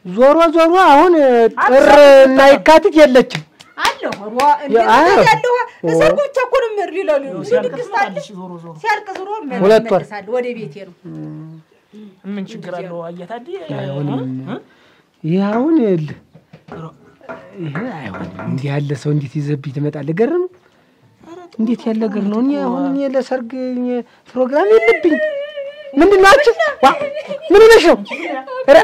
ዞሮ ዞሮ አሁን ጥር እና የካቲት የለችም አለው ሯ እንዴት ያለው ሰርጎች እኮ ነው ምር ይላሉ ሲልክስታልሽ ዞሮ ዞሮ ሲያልቅ ዞሮ መልሳል ወደ ቤቴ ነው ምን ችግር አለው አያታዲ ያውን ይል ይሄ አይሆን እንዲህ ያለ ሰው እንዴት ይዘብኝ ትመጣለህ ገርም እንዴት ያለ ገር ነው እኔ አሁን እኔ ለሰርግ ፕሮግራም የለብኝ ምንድነው አንቺ ምን ሆነሽ ነው ኧረ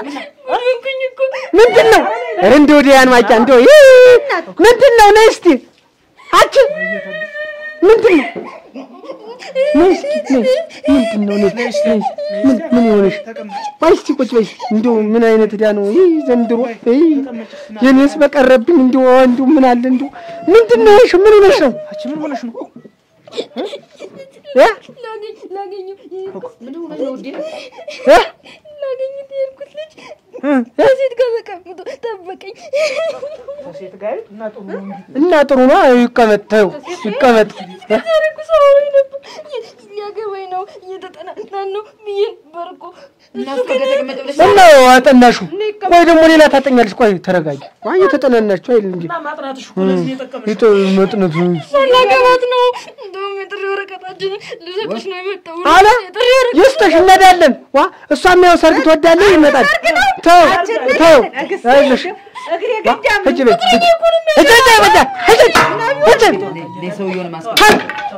ምንድነው ኧረ እንደው ዲያን ማጫ እንደው ምንድነው ነይ እስቲ አንቺ ምንድነው ነይ እስቲ ምንድነው ነይ ምን ምን ሆነሽ ቆይ እስቲ ቁጭ በይ እንደው ምን አይነት ዲያ ነው ይሄ ዘንድሮ አይ የኔስ በቀረብኝ እንደው እንደው ምን አለ እንደው ምንድነው እሺ ምን ሆነሽ ነው አንቺ ምን ሆነሽ ነው እ ላገኝ ላገኝ ምን ሆነ ነው ዲ እ ላገኝ ደርኩት ልጅ እዚህ ጋር ተቀምጦ ጠበቀኝ ሴት ጋር እና ጥሩ እና ጥሩ ነው ይቀመጥ ተው ይቀመጥ ታሪኩ ሰው ነበር ሊያገባኝ ነው እየተጠናናን ነው ብዬ በርቆ እና አጠናሹ ቆይ ደግሞ ሌላ ታጠኛለሽ ቆይ ተረጋጊ ቆይ እየተጠናናችሁ አይደል እንዴ ማጥናትሽ እኮ ለዚህ የጠቀመሽ ይቶ መጥነቱ ሰላገባት ነው እንደውም የጥሪ ወረቀታችን ልሰጥሽ ነው የመጣው አለ ይስተሽ እንሄዳለን ዋ እሷም ያው ሰርግ ትወዳለህ ይመጣል ተው ተው አይልሽ እግሬ ገዳም እጅ በይ እጅ እጅ በቃ እጅ እጅ ለሰውየውን ማስቀር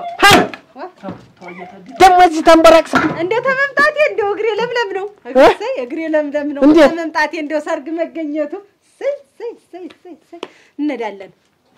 ደሞ እዚህ ተንበራክሰ እንደ ተመምጣቴ እንደው እግሬ ለምለም ነው እግሬ እግሬ ለምለም ነው ተመምጣቴ እንደው ሰርግ መገኘቱ ሰይ ሰይ ሰይ ሰይ እንሄዳለን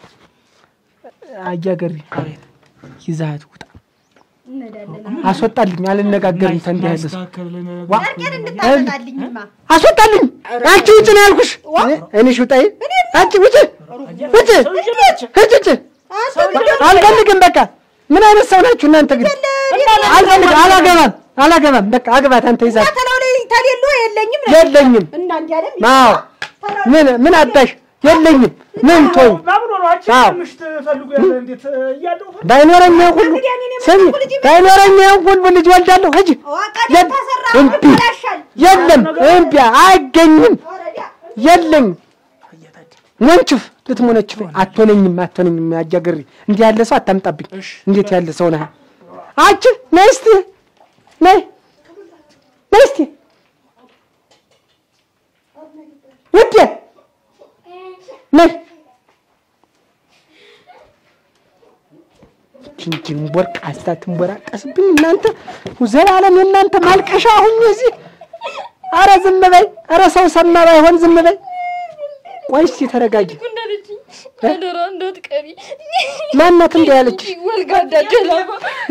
አያገሪ ይዛት ውጣ እንሄዳለን አስወጣልኝ አልነጋገርም ተንዴ ያለስ ወርቄን እንድታመጣልኝማ አስወጣልኝ አንቺ ውጭ ነው ያልኩሽ እኔሽ ውጣይ አንቺ ውጭ ውጭ ውጭ አልፈልግም በቃ ምን አይነት ሰው ናችሁ እናንተ ግን አልፈልግም አላገባም አላገባም በቃ አግባት አንተ ይዛት ተላው ላይ ታሌሎ የለኝም የለኝም እና እንዲያለም አዎ ምን ምን አባሽ የለኝም ምን ቶይ አዎ ምሽት ፈልጉ ያለ እንዴት ያለው ባይኖረኝ ሁሉ ሰሚ ባይኖረኝ ሁሉ ልጅ ወልዳለሁ እጂ የለም እምቢ አይገኝም የለኝ ወንጭፍ ልትሞነጭፍ አትሆነኝም አትሆነኝም ያጃገሪ እንዴ ያለ ሰው አታምጣብኝ እንዴት ያለ ሰው ነህ አጭ ነስቲ ነይ ነስቲ ወደ ነይ ጭንጭን ወርቅ አስታትን ወራቀስብኝ እናንተ ዘላለም እናንተ ማልቀሻ ሁኝ እዚህ አረ ዝም በይ አረ ሰው ሰማ ባይሆን ዝም በይ ቆይ እስቲ ተረጋጊ አደራ እንዳትቀሪ ማናት እንደ ያለች ወልጋዳ ጀላባ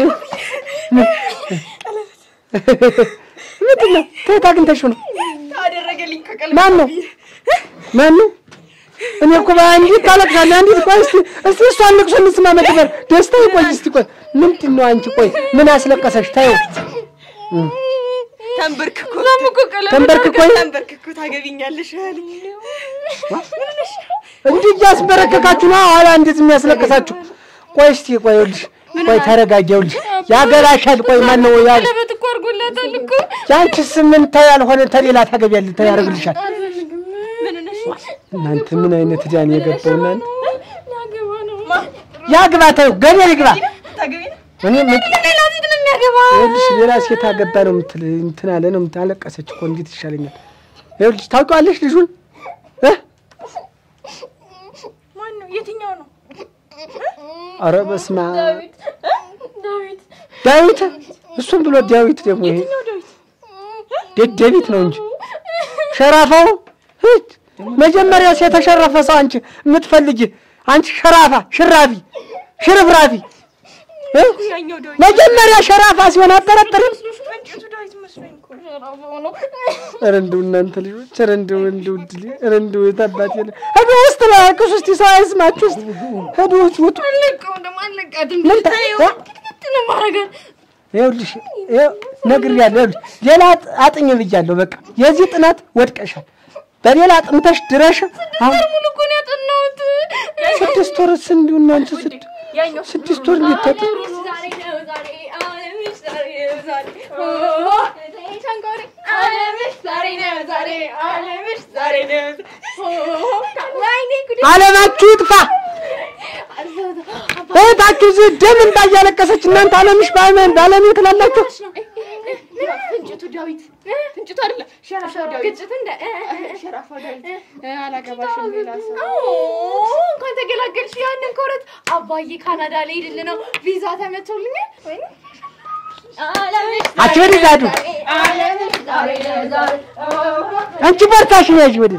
ምንድነው ተታ አግኝተሽው ነው ታደረገልኝ ከቀልብ ማን ነው ማን ነው እኔ እኮ ባንዲ ታለቅሻለህ አንዲት ቆይ እስቲ እስቲ እሷን ልቅሶ እንስማ መድበር ደስታ ይቆይ እስቲ ቆይ ምንድነው አንቺ ቆይ ምን አስለቀሰሽ ታዩ ተንበርክኮ ለምኮ ቀለብ ተንበርክኮ ተንበርክኮ ታገቢኛለሽ አለኝ እንዴ ያስበረከካችሁ ነው አላ እንዴት የሚያስለቅሳችሁ ቆይ እስቲ ቆይ ልጅ ቆይ ተረጋጊውልሽ ያገራሻል ቆይ ማን ነው ያ ለበት እኮ አርጎላታል እኮ ያንቺስ ምን ታያልሆነ ተሌላ ታገቢያለሽ ታያርግልሻል ምን ነሽ እናንተ ምን አይነት ዳን የገባውና ያገባ ነው ያግባታው ገኔ ይግባ ታገቢ እኔ ምን ሌላ ሴት ነው የሚያገባ ልጅ ሌላ ሴት አገባ ነው ምትል እንትና አለ ነው ምታለቀሰች እኮ እንዴት ይሻለኛል ይኸውልሽ ታውቂዋለሽ ልጁን እ ማን ነው የትኛው ነው ኧረ በስመ አብ ዳዊት ዳዊት ዳዊት እሱም ብሎ ዳዊት ደግሞ ይሄ ደደቢት ነው እንጂ ሸራፋው እት መጀመሪያ የተሸረፈ ሰው አንቺ የምትፈልጊ አንቺ ሸራፋ ሽራቢ ሽርፍራፊ እ መጀመሪያ ሸራፋ ሲሆን አጠረጥርም ረንዱ እናንተ ልጆች ረንዱ ረንዱ ድል ረንዱ ተባቴ ሄዱ ውስጥ ለቅሱ እስቲ ሰው አይስማችሁ እስቲ ሄዱ ውጡ አለቀው ደም አለቃትም ታየው ክትክት ነው ማረጋል ይኸውልሽ ነግሬያለሁ ሌላ አጥኝ ብያለሁ በቃ የዚህ ጥናት ወድቀሻል በሌላ አጥንተሽ ድረሽ አሁን ሙሉ እኮ ነው ያጠናሁት ስድስት ወር እንዲሁ እናንተ ስድስት ስድስት ወር እንድትጠጥ ዛሬ ነው ዛሬ አለምሽ ዛሬ ዛሬ ኦ ተይሻንቆሪ አለምሽ ዛሬ ነው ዛሬ አለምሽ ዛሬ ነው ወይኔ ጉድ አለማችሁ ይጥፋ እታችሁ እዚህ ደም እንባ እያለቀሰች እናንተ አለምሽ ባመን ባለሜ ትላላችሁ ፍንጭቱ ዳዊት ፍንጭቱ አይደለ ሸራፋው ዳዊት ግጭት እንደ ሸራፋው ዳዊት አላገባሽም ሌላ ሰው እንኳን ተገላገልሽ ያንን ኮረት አባዬ ካናዳ ላይ ሄድል ነው ቪዛ ተመቶልኛል ወይኔ አቸሪ ዛዱ አንቺ በርታሽ ነሽ ወደ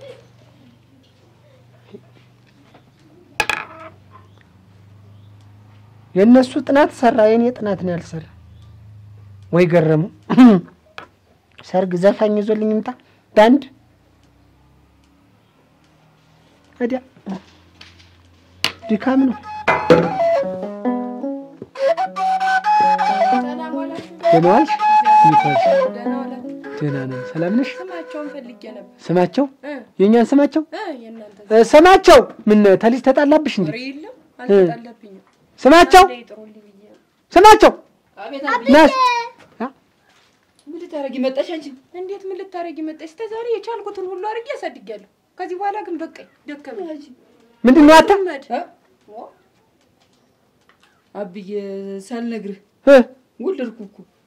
የነሱ ጥናት ሰራ የኔ ጥናት ነው ያልሰራ ወይ ገረሙ ሰርግ ዘፋኝ ይዞልኝ እንታ ባንድ አዲያ ድካም ነው ደናዋልሽ ይፋሽ ደናና ሰላም ነሽ ስማቸውን ፈልጌ ነበር ስማቸው የኛን ስማቸው ስማቸው ምን ተልጅ ተጣላብሽ እንዴ የለም አልተጣላብኝም ስማቸው ስማቸው ናስ ምን ልታረጊ መጣሽ አንቺ እንዴት ምን ልታረጊ መጣሽ ተዛሬ የቻልኩትን ሁሉ አርጌ ያሳድጋለሁ ከዚህ በኋላ ግን በቃኝ ደከመኝ ምንድነው አታ አብዬ ሳልነግርህ ወልድርኩ እኮ